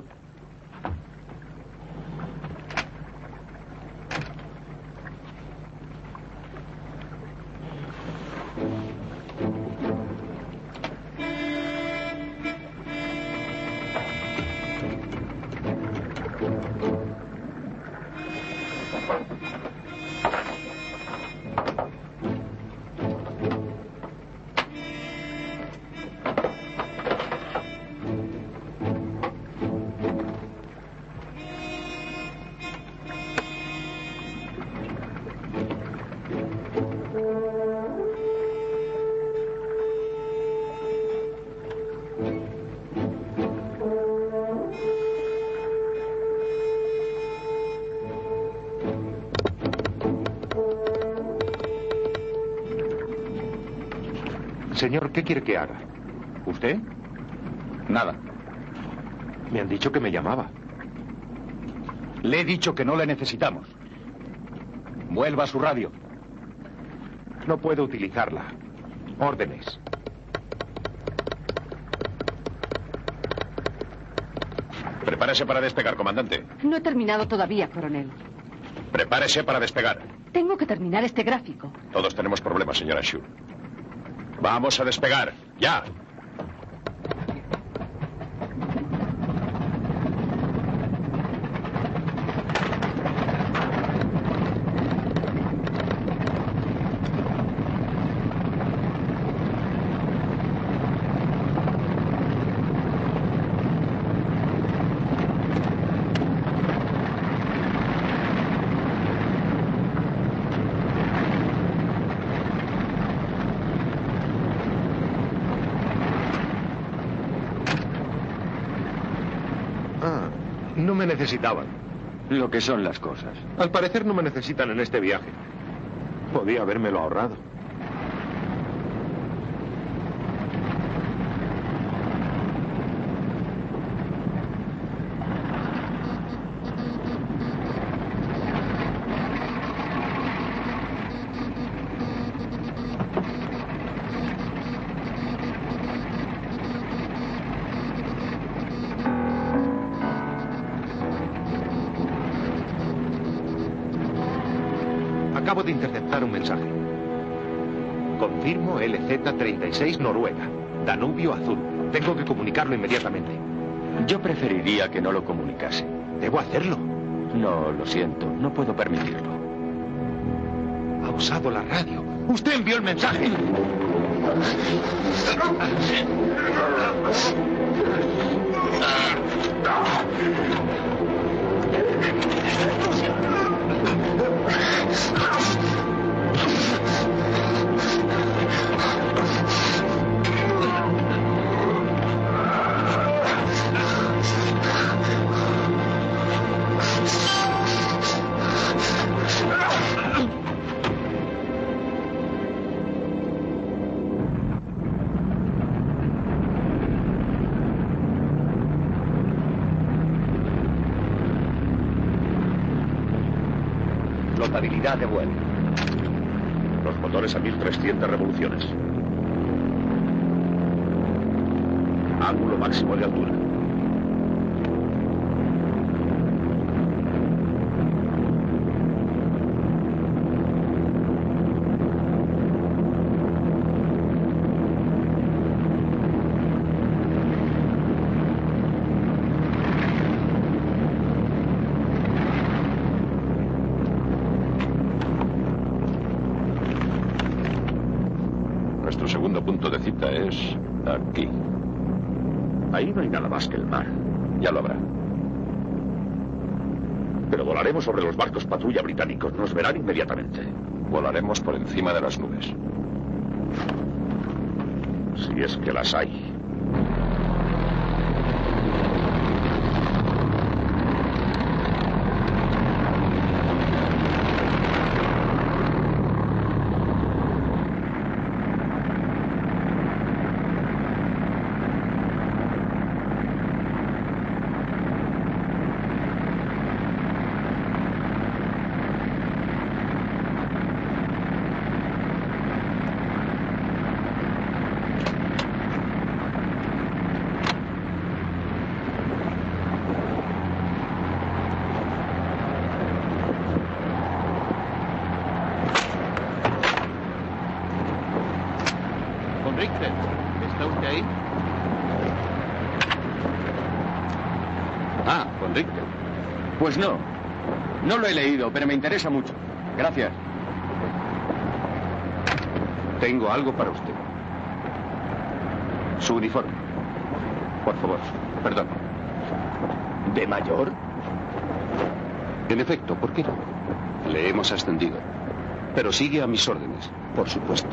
Señor, ¿qué quiere que haga? ¿Usted? Nada. Me han dicho que me llamaba. Le he dicho que no le necesitamos. Vuelva a su radio. No puedo utilizarla. Órdenes. Prepárese para despegar, comandante. No he terminado todavía, coronel. Prepárese para despegar. Tengo que terminar este gráfico. Todos tenemos problemas, señora Shu. Vamos a despegar. ¡Ya! no me necesitaban. Lo que son las cosas. Al parecer no me necesitan en este viaje. Podía habérmelo ahorrado. Acabo de interceptar un mensaje. Confirmo L Z treinta y seis Noruega. Danubio azul. Tengo que comunicarlo inmediatamente. Yo preferiría que no lo comunicase. ¿Debo hacerlo? No, lo siento. No puedo permitirlo. Ha usado la radio. ¡Usted envió el mensaje! Flotabilidad de vuelo. Los motores a mil trescientas revoluciones. Ángulo máximo de altura. Nuestro segundo punto de cita es aquí. Ahí no hay nada más que el mar. Ya lo habrá. Pero volaremos sobre los barcos patrulla británicos. Nos verán inmediatamente. Volaremos por encima de las nubes. Si es que las hay. Richter, ¿está usted ahí? Ah, con Richter. Pues no. No lo he leído, pero me interesa mucho. Gracias. Tengo algo para usted. Su uniforme. Por favor, perdón. ¿De mayor? En efecto, ¿por qué no? Le hemos ascendido. Pero sigue a mis órdenes, por supuesto.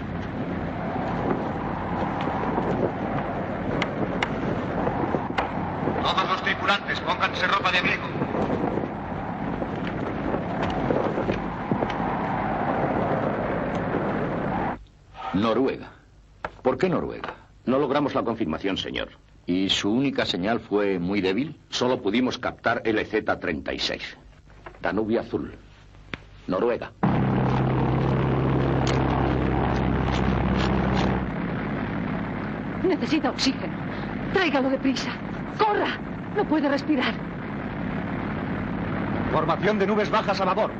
Todos los tripulantes, pónganse ropa de abrigo. Noruega. ¿Por qué Noruega? No logramos la confirmación, señor. ¿Y su única señal fue muy débil? Solo pudimos captar L Z treinta y seis. Danubio azul. Noruega. Necesita oxígeno. Tráigalo deprisa. ¡Corra! No puede respirar. Formación de nubes bajas a babor.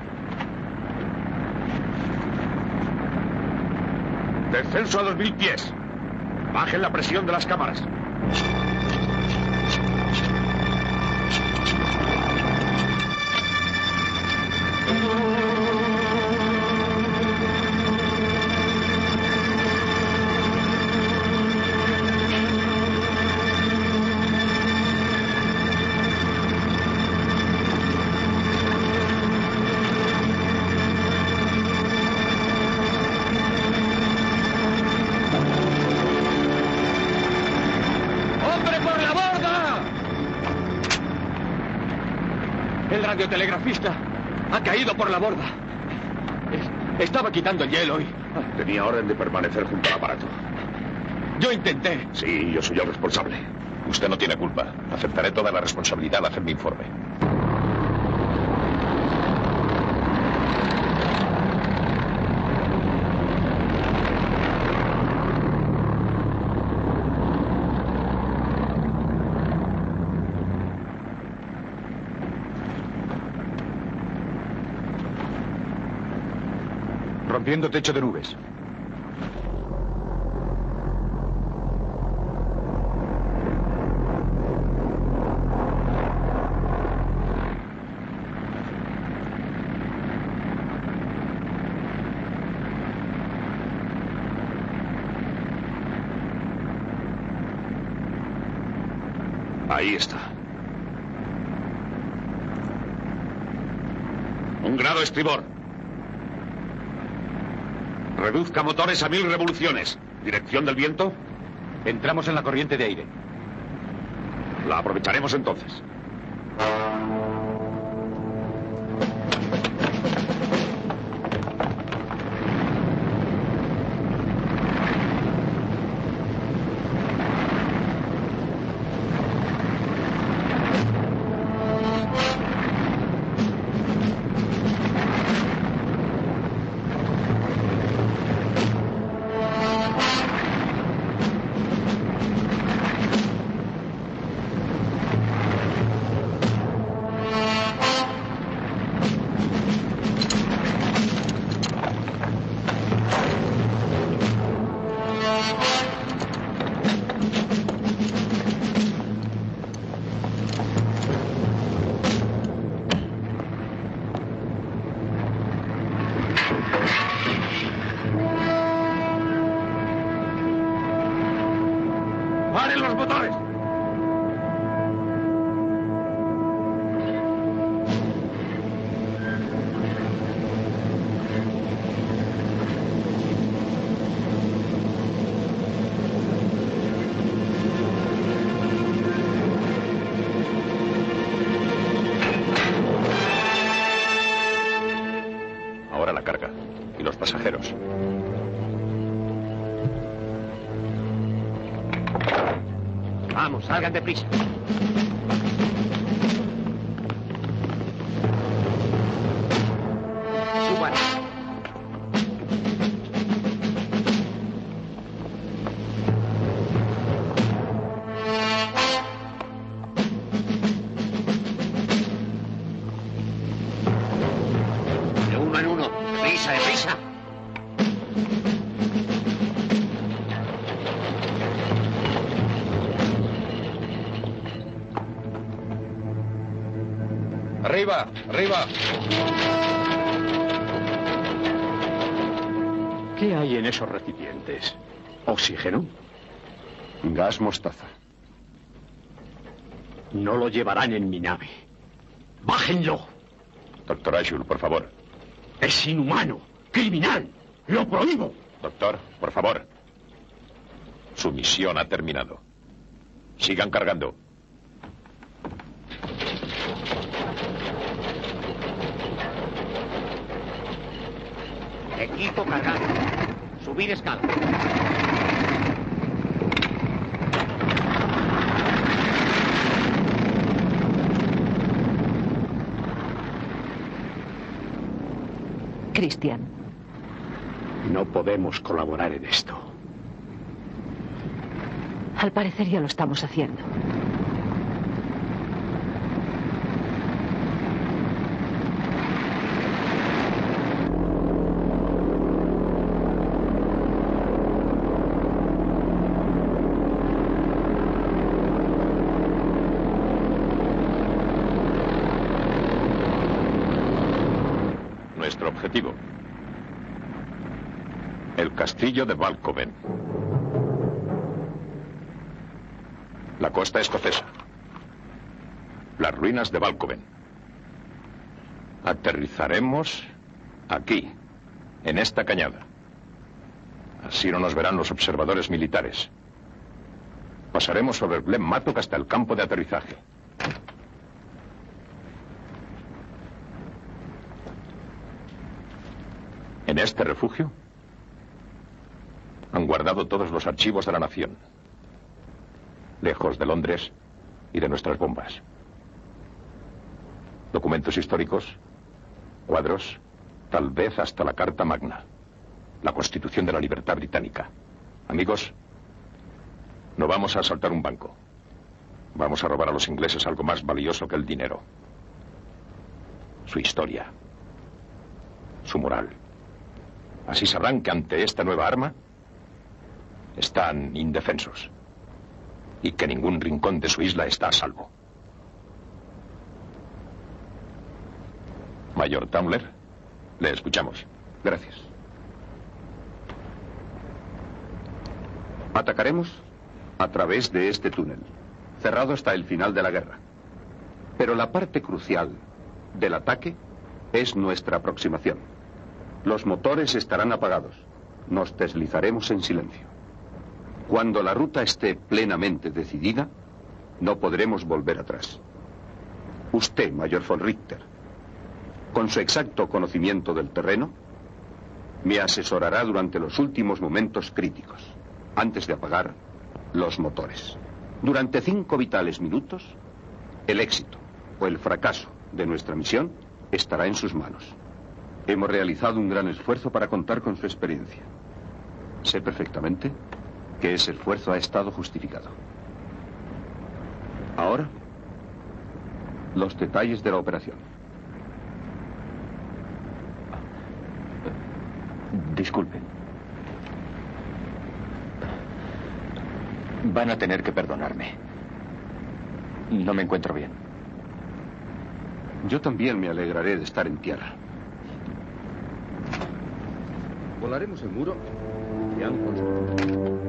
Descenso a dos mil pies. Bajen la presión de las cámaras. radiotelegrafista ha caído por la borda. Es- estaba quitando el hielo y... Tenía orden de permanecer junto al aparato. Yo intenté. Sí, yo soy el responsable. Usted no tiene culpa. Aceptaré toda la responsabilidad al hacer mi informe. Rompiendo techo de nubes. Ahí está. Un grado estribor. Reduzca motores a mil revoluciones. ¿Dirección del viento? Entramos en la corriente de aire. La aprovecharemos entonces. ¡Paren los motores! Ahora la carga. Y los pasajeros. Vamos, salgan deprisa. Suban. De uno en uno. Deprisa, deprisa. ¡Arriba! ¡Arriba! ¿Qué hay en esos recipientes? ¿Oxígeno? Gas mostaza. No lo llevarán en mi nave. ¡Bájenlo! Doctor Ashul, por favor. Es inhumano, criminal. Lo prohíbo. Doctor, por favor. Su misión ha terminado. Sigan cargando. Equipo cargado. Subir escala. Christian. No podemos colaborar en esto. Al parecer ya lo estamos haciendo. Nuestro objetivo. El castillo de Valkoven. La costa escocesa. Las ruinas de Valkoven. Aterrizaremos aquí, en esta cañada. Así no nos verán los observadores militares. Pasaremos sobre el Glen Mattock hasta el campo de aterrizaje. En este refugio han guardado todos los archivos de la nación, lejos de Londres y de nuestras bombas. Documentos históricos, cuadros, tal vez hasta la Carta Magna, la Constitución de la Libertad Británica. Amigos, no vamos a asaltar un banco. Vamos a robar a los ingleses algo más valioso que el dinero. Su historia, su moral. Así sabrán que ante esta nueva arma están indefensos y que ningún rincón de su isla está a salvo. Mayor Towner, le escuchamos. Gracias. Atacaremos a través de este túnel, cerrado hasta el final de la guerra. Pero la parte crucial del ataque es nuestra aproximación. Los motores estarán apagados. Nos deslizaremos en silencio. Cuando la ruta esté plenamente decidida, no podremos volver atrás. Usted, Mayor von Richter, con su exacto conocimiento del terreno, me asesorará durante los últimos momentos críticos, antes de apagar los motores. Durante cinco vitales minutos, el éxito o el fracaso de nuestra misión estará en sus manos. Hemos realizado un gran esfuerzo para contar con su experiencia. Sé perfectamente que ese esfuerzo ha estado justificado. Ahora, los detalles de la operación. Disculpen. Van a tener que perdonarme. No me encuentro bien. Yo también me alegraré de estar en tierra. Volaremos el muro que han construido.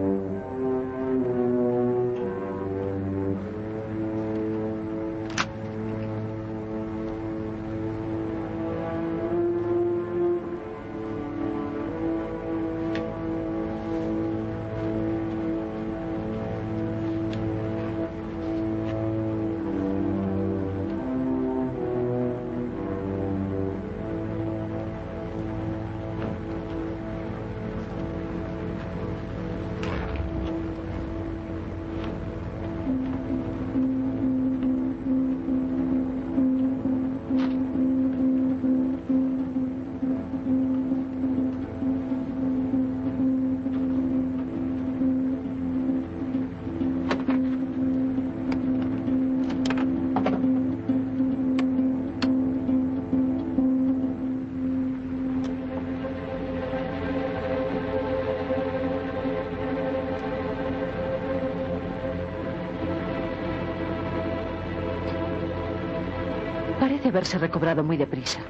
Parece haberse recobrado muy deprisa.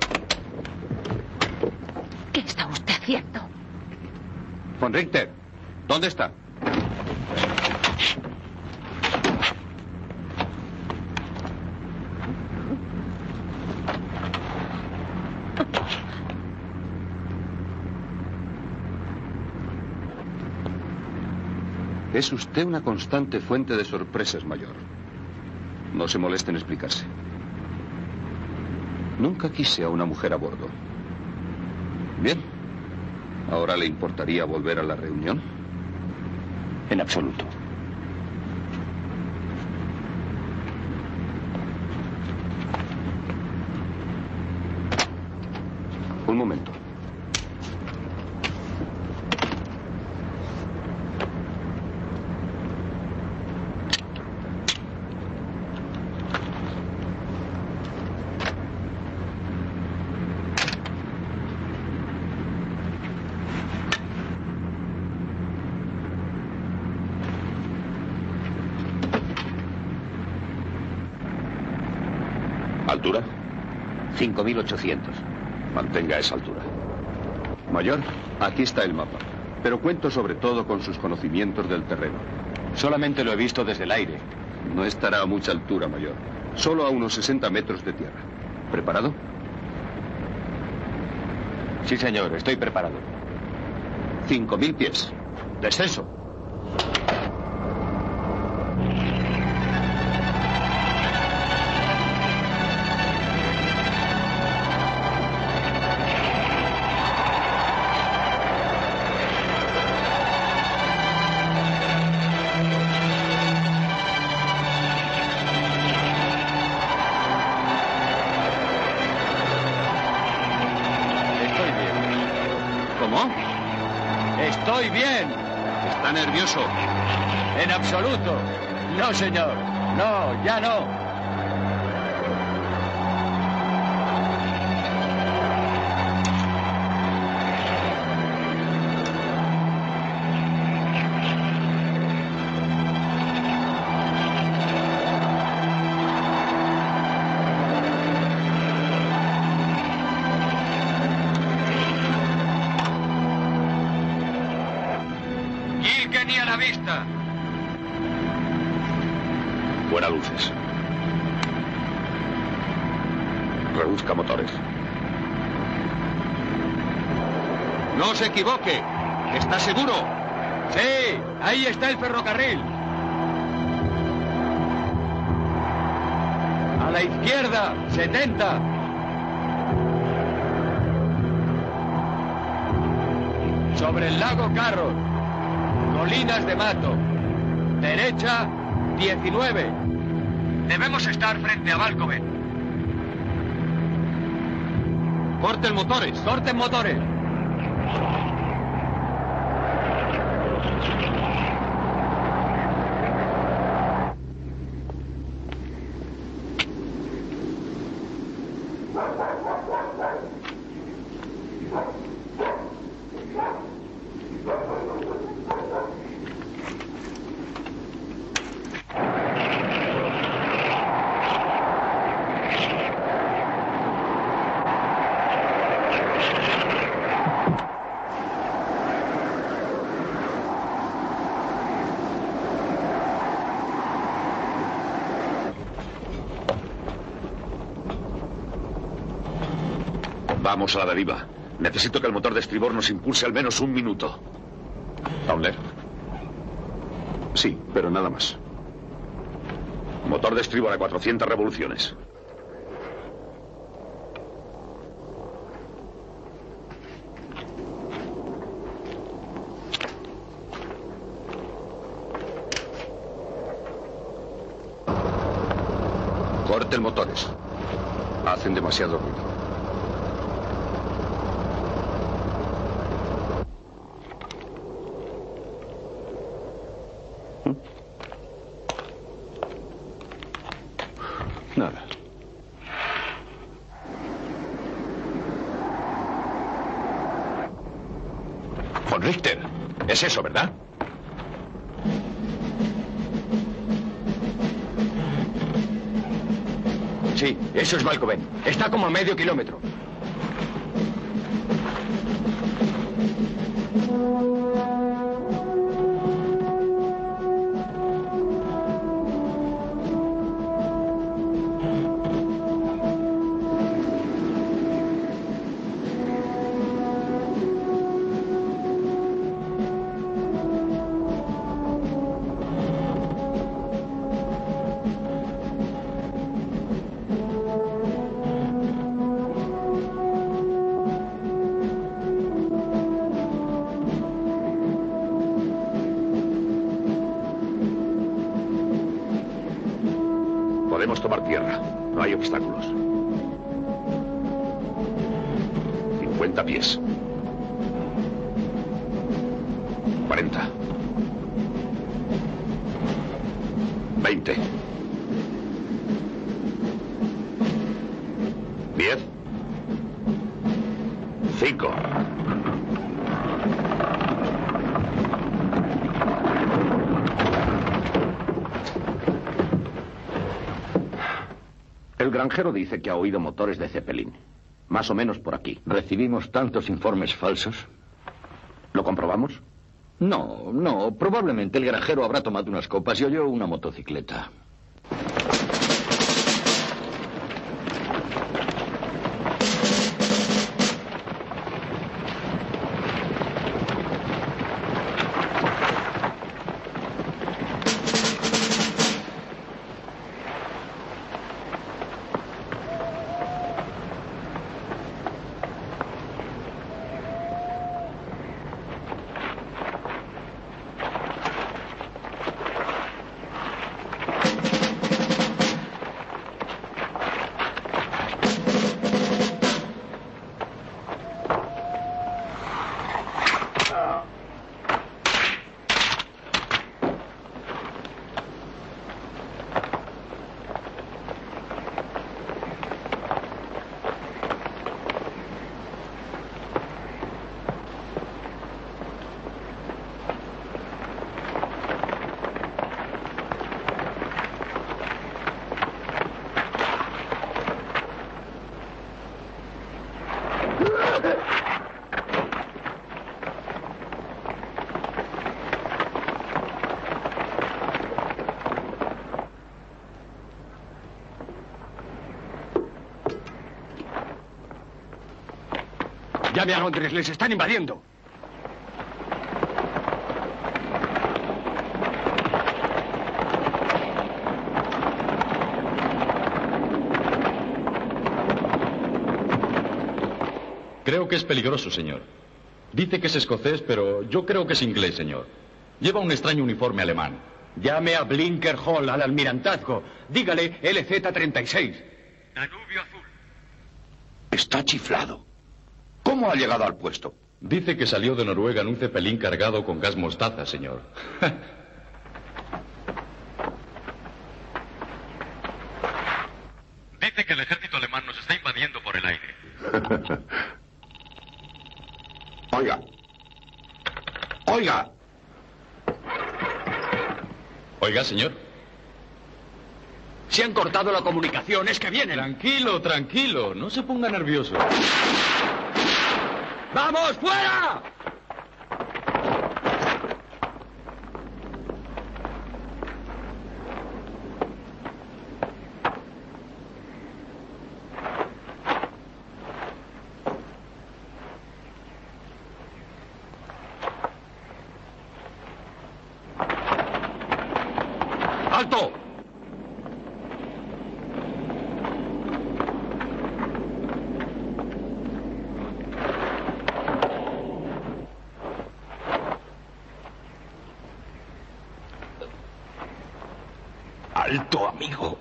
¿Qué está usted haciendo? Von Richter, ¿dónde está? Es usted una constante fuente de sorpresas, Mayor. No se moleste en explicarse. Nunca quise a una mujer a bordo. Bien. ¿Ahora le importaría volver a la reunión? En absoluto. Un momento. ¿Altura? cinco mil ochocientos. Mantenga esa altura. Mayor, aquí está el mapa. Pero cuento sobre todo con sus conocimientos del terreno. Solamente lo he visto desde el aire. No estará a mucha altura, Mayor. Solo a unos sesenta metros de tierra. ¿Preparado? Sí, señor, estoy preparado. Cinco mil pies. Descenso. ¿Cómo? Estoy bien. ¿Está nervioso? En absoluto. No, señor. No, ya no. A la vista. Buenas luces. Reduzca motores. No se equivoque. ¿Está seguro? Sí, ahí está el ferrocarril. A la izquierda, setenta. Sobre el lago Carros. Colinas de Mato. Derecha, diecinueve. Debemos estar frente a Balcoven. Corten motores. Corten motores. Vamos a la deriva. Necesito que el motor de estribor nos impulse al menos un minuto. Towner. Sí, pero nada más. Motor de estribor a cuatrocientas revoluciones. Corten motores. Hacen demasiado ruido. Nada. Von Richter, es eso, ¿verdad? Sí, eso es Balcoven. Está como a medio kilómetro. Podemos tomar tierra. No hay obstáculos. cincuenta pies. cuarenta. veinte. diez. cinco. El granjero dice que ha oído motores de Zeppelin. Más o menos por aquí. ¿Recibimos tantos informes falsos? ¿Lo comprobamos? No, no. Probablemente el granjero habrá tomado unas copas y oyó una motocicleta. Llame a Londres, les están invadiendo. Creo que es peligroso, señor. Dice que es escocés, pero yo creo que es inglés, señor. Lleva un extraño uniforme alemán. Llame a Blinker Hall, al almirantazgo. Dígale L Z treinta y seis. Danubio azul. Está chiflado. ¿Cómo ha llegado al puesto? Dice que salió de Noruega en un cepelín cargado con gas mostaza, señor. Dice que el ejército alemán nos está invadiendo por el aire. Oiga. Oiga. Oiga, señor. Se han cortado la comunicación, es que vienen. Tranquilo, tranquilo, no se ponga nervioso. ¡Vamos, fuera! ¡Alto! Alto, amigo.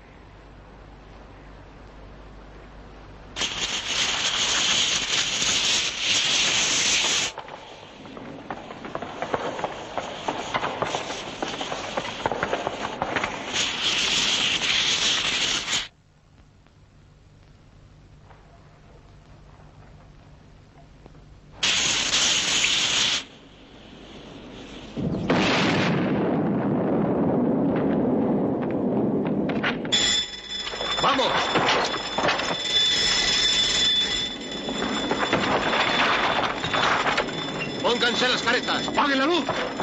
¡Pónganse las caretas! ¡Apaguen la luz!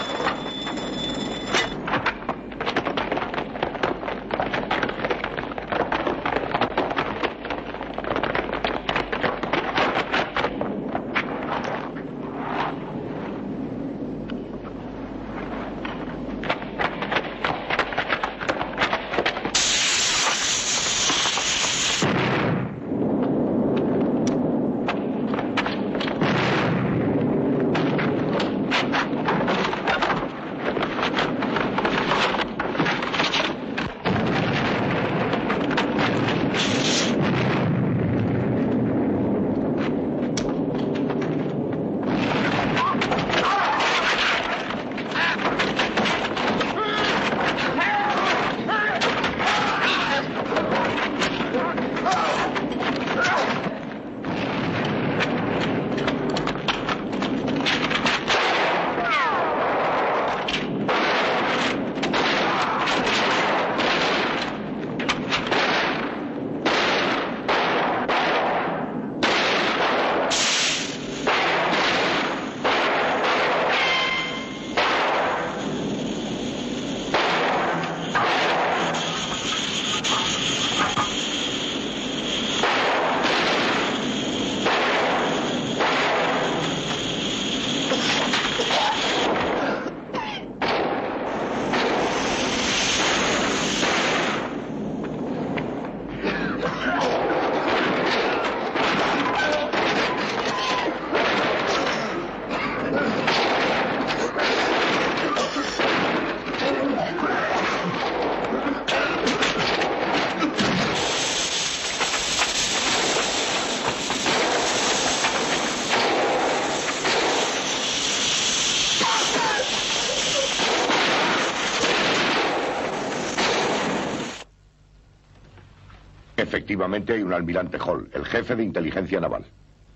Efectivamente hay un almirante Hall, el jefe de inteligencia naval.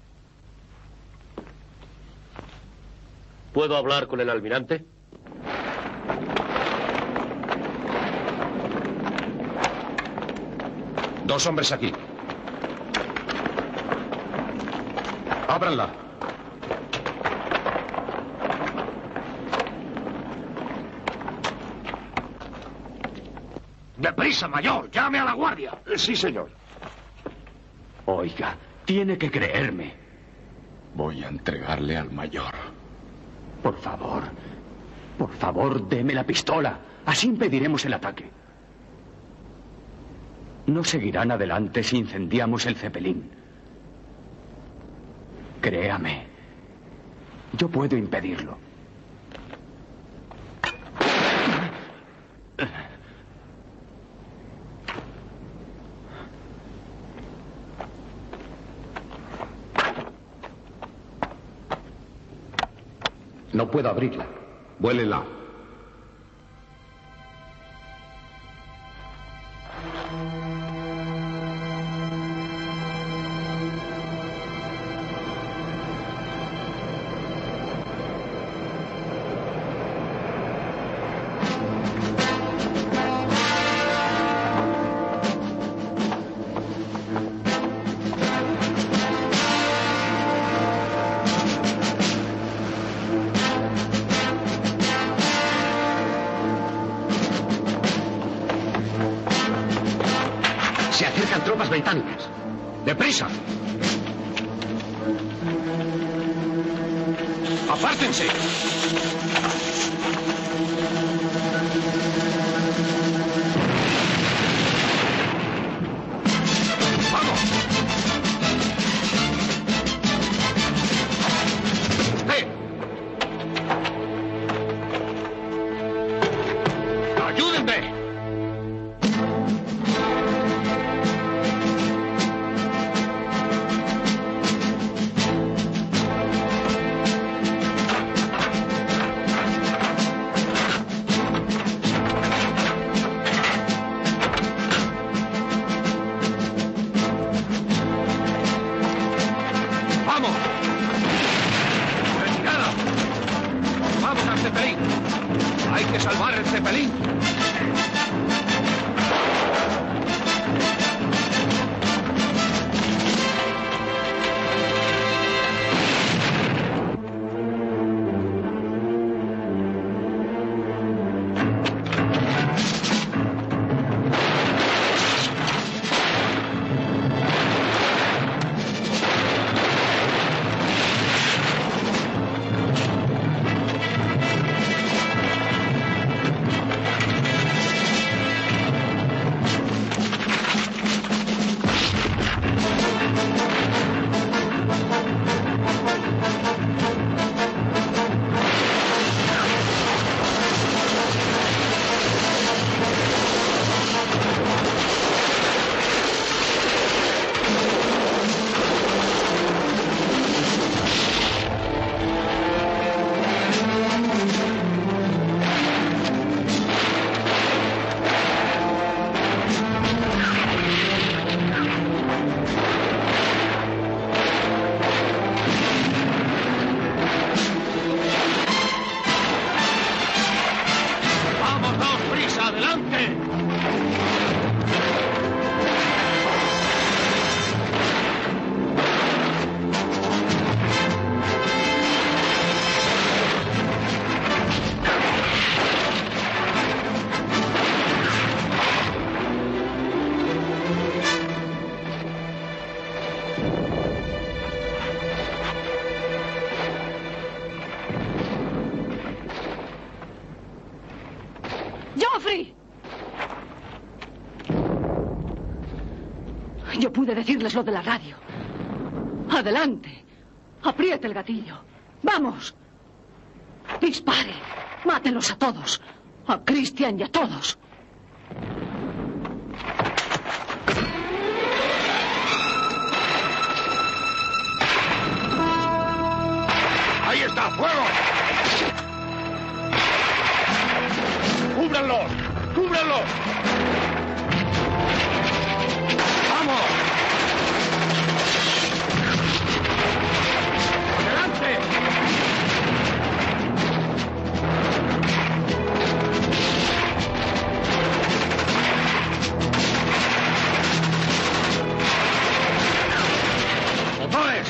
¿Puedo hablar con el almirante? Dos hombres aquí. Ábranla. ¡Deprisa, mayor! ¡Llame a la guardia! Sí, señor. Oiga, tiene que creerme. Voy a entregarle al mayor. Por favor, por favor, deme la pistola. Así impediremos el ataque. No seguirán adelante si incendiamos el Zeppelin. Créame, yo puedo impedirlo. No puedo abrirla. Vuélenla. Se acercan tropas británicas. ¡Deprisa! ¡Apártense! ¡Vamos! ¡Usted! ¡Ayúdenme! ¡Vamos! ¡Retirada! ¡Vamos al Zeppelin! ¡Hay que salvar el Zeppelin! ¡Joffrey! Yo pude decirles lo de la radio. Adelante. Apriete el gatillo. ¡Vamos! Dispare. Mátenlos a todos. A Christian y a todos. ¡Ahí está! ¡Fuego! ¡Cúbranlos! ¡Cúbranlos! ¡Vamos! ¡Adelante! ¡Motores!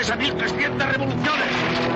motores a mil trescientas revoluciones.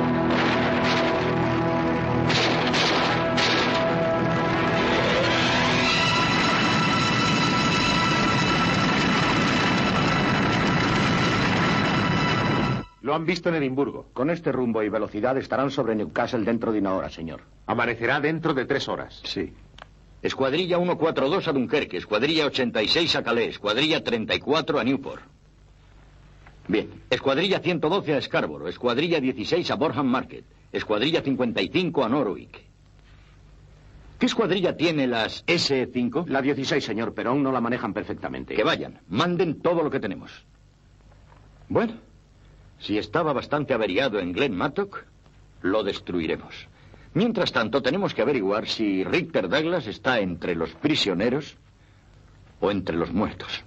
Lo han visto en Edimburgo. Con este rumbo y velocidad estarán sobre Newcastle dentro de una hora, señor. Amanecerá dentro de tres horas. Sí. Escuadrilla ciento cuarenta y dos a Dunkerque, escuadrilla ochenta y seis a Calais, escuadrilla treinta y cuatro a Newport. Bien, escuadrilla ciento doce a Scarborough, escuadrilla dieciséis a Boreham Market, escuadrilla cincuenta y cinco a Norwich. ¿Qué escuadrilla tiene las ese cinco? La dieciséis, señor, pero aún no la manejan perfectamente. Que vayan, manden todo lo que tenemos. Bueno, si estaba bastante averiado en Glen Mattock, lo destruiremos. Mientras tanto, tenemos que averiguar si Richter Douglas está entre los prisioneros o entre los muertos.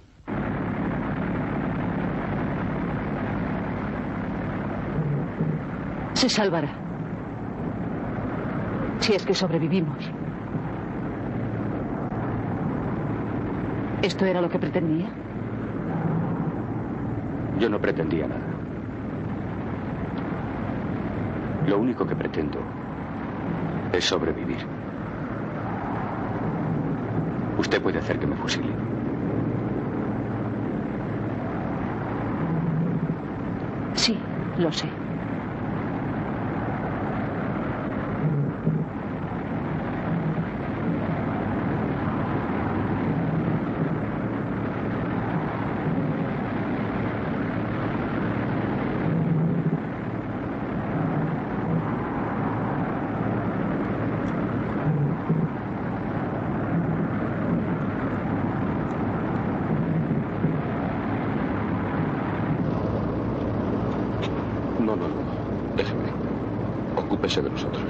Se salvará. Si es que sobrevivimos. ¿Esto era lo que pretendía? Yo no pretendía nada. Lo único que pretendo es sobrevivir. Usted puede hacer que me fusile. Sí, lo sé. No, no, no. Déjeme. Ocúpese de nosotros.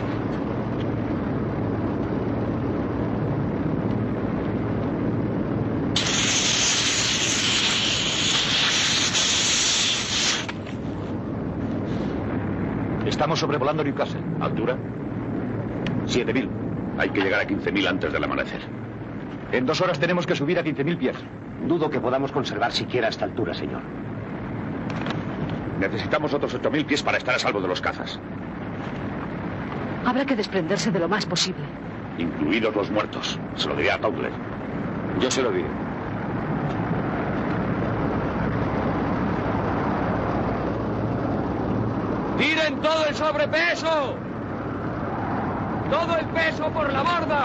Estamos sobrevolando Newcastle. ¿Altura? siete mil. Hay que llegar a quince mil antes del amanecer. En dos horas tenemos que subir a quince mil pies. Dudo que podamos conservar siquiera esta altura, señor. Necesitamos otros ocho mil pies para estar a salvo de los cazas. Habrá que desprenderse de lo más posible. Incluidos los muertos. Se lo diré a Towler. Yo se lo diré. ¡Tiren todo el sobrepeso! ¡Todo el peso por la borda!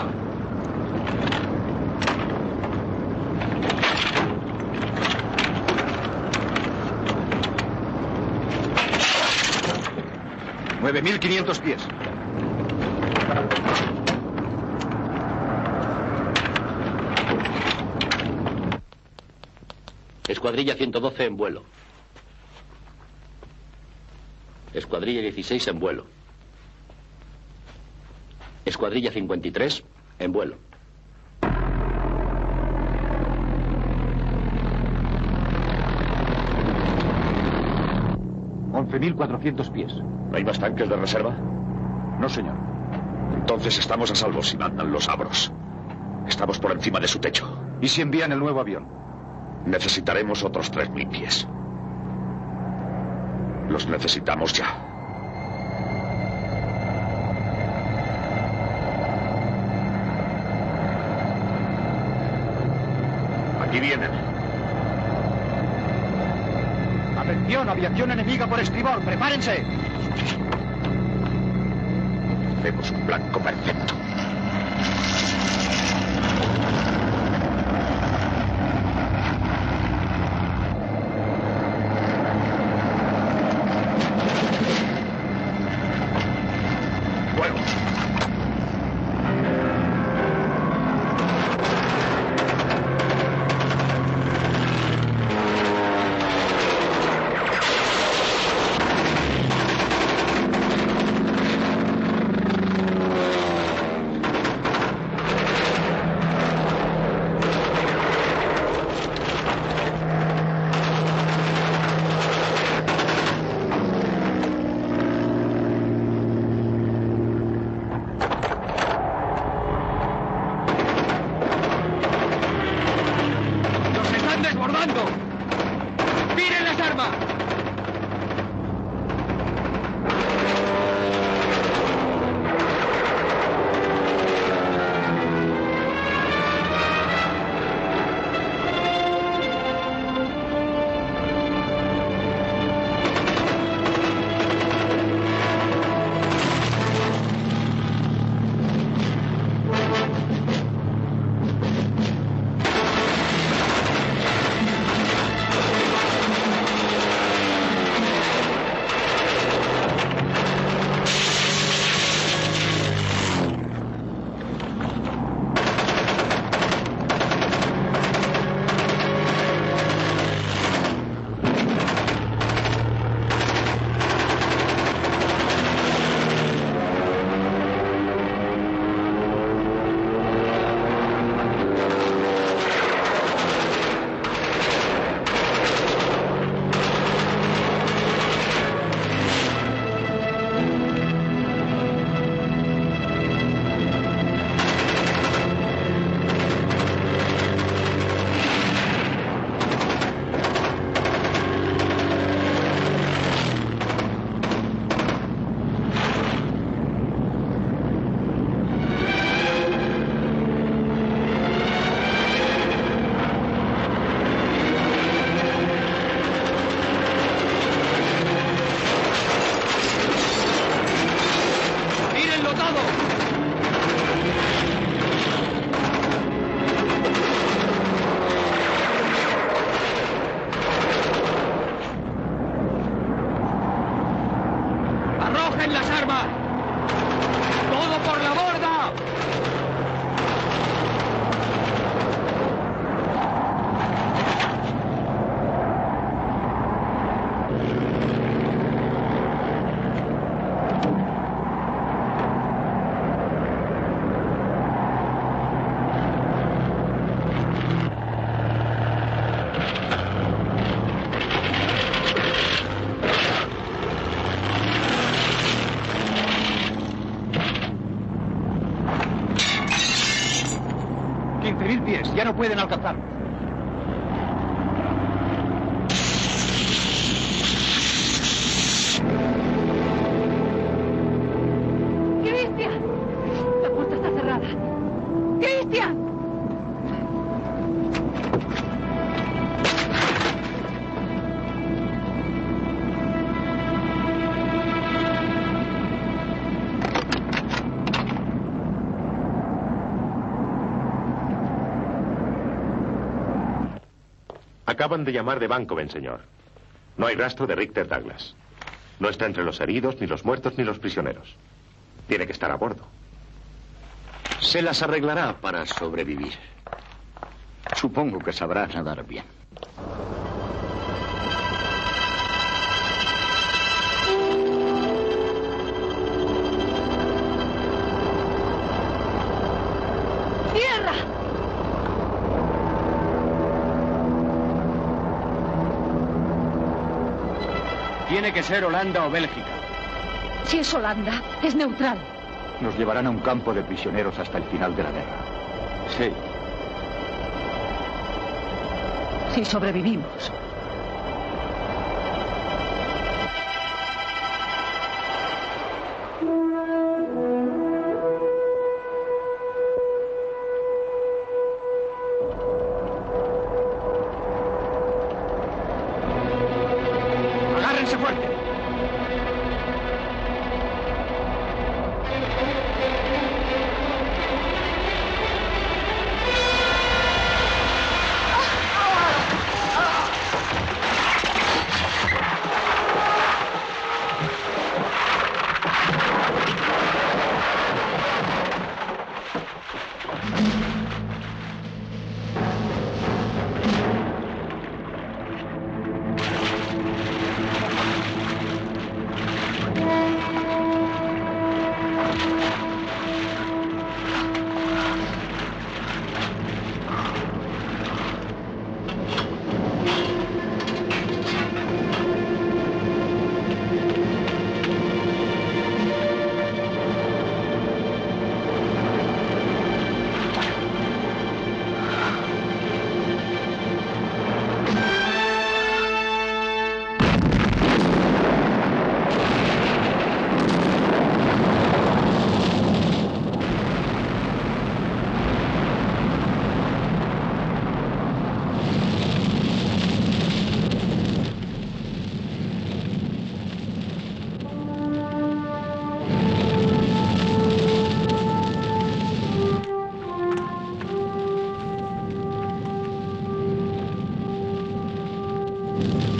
nueve mil quinientos pies. Escuadrilla ciento doce en vuelo. Escuadrilla dieciséis en vuelo. Escuadrilla cincuenta y tres en vuelo. once mil cuatrocientos pies. ¿Hay más tanques de reserva? No, señor. Entonces estamos a salvo si mandan los abros. Estamos por encima de su techo. ¿Y si envían el nuevo avión? Necesitaremos otros tres mil pies. Los necesitamos ya. Aquí vienen. Atención, aviación enemiga por estribor. ¡Prepárense! Hacemos un blanco perfecto. mil pies. Ya no pueden alcanzarnos. ¡Cristian! La puerta está cerrada. ¡Cristian! Acaban de llamar de Vancouver, señor. No hay rastro de Richter Douglas. No está entre los heridos, ni los muertos, ni los prisioneros. Tiene que estar a bordo. Se las arreglará para sobrevivir. Supongo que sabrá nadar bien. ¡Tierra! Tiene que ser Holanda o Bélgica. Si es Holanda, es neutral. Nos llevarán a un campo de prisioneros hasta el final de la guerra. Sí. Si sobrevivimos. ¡Agárrense fuerte! Thank you.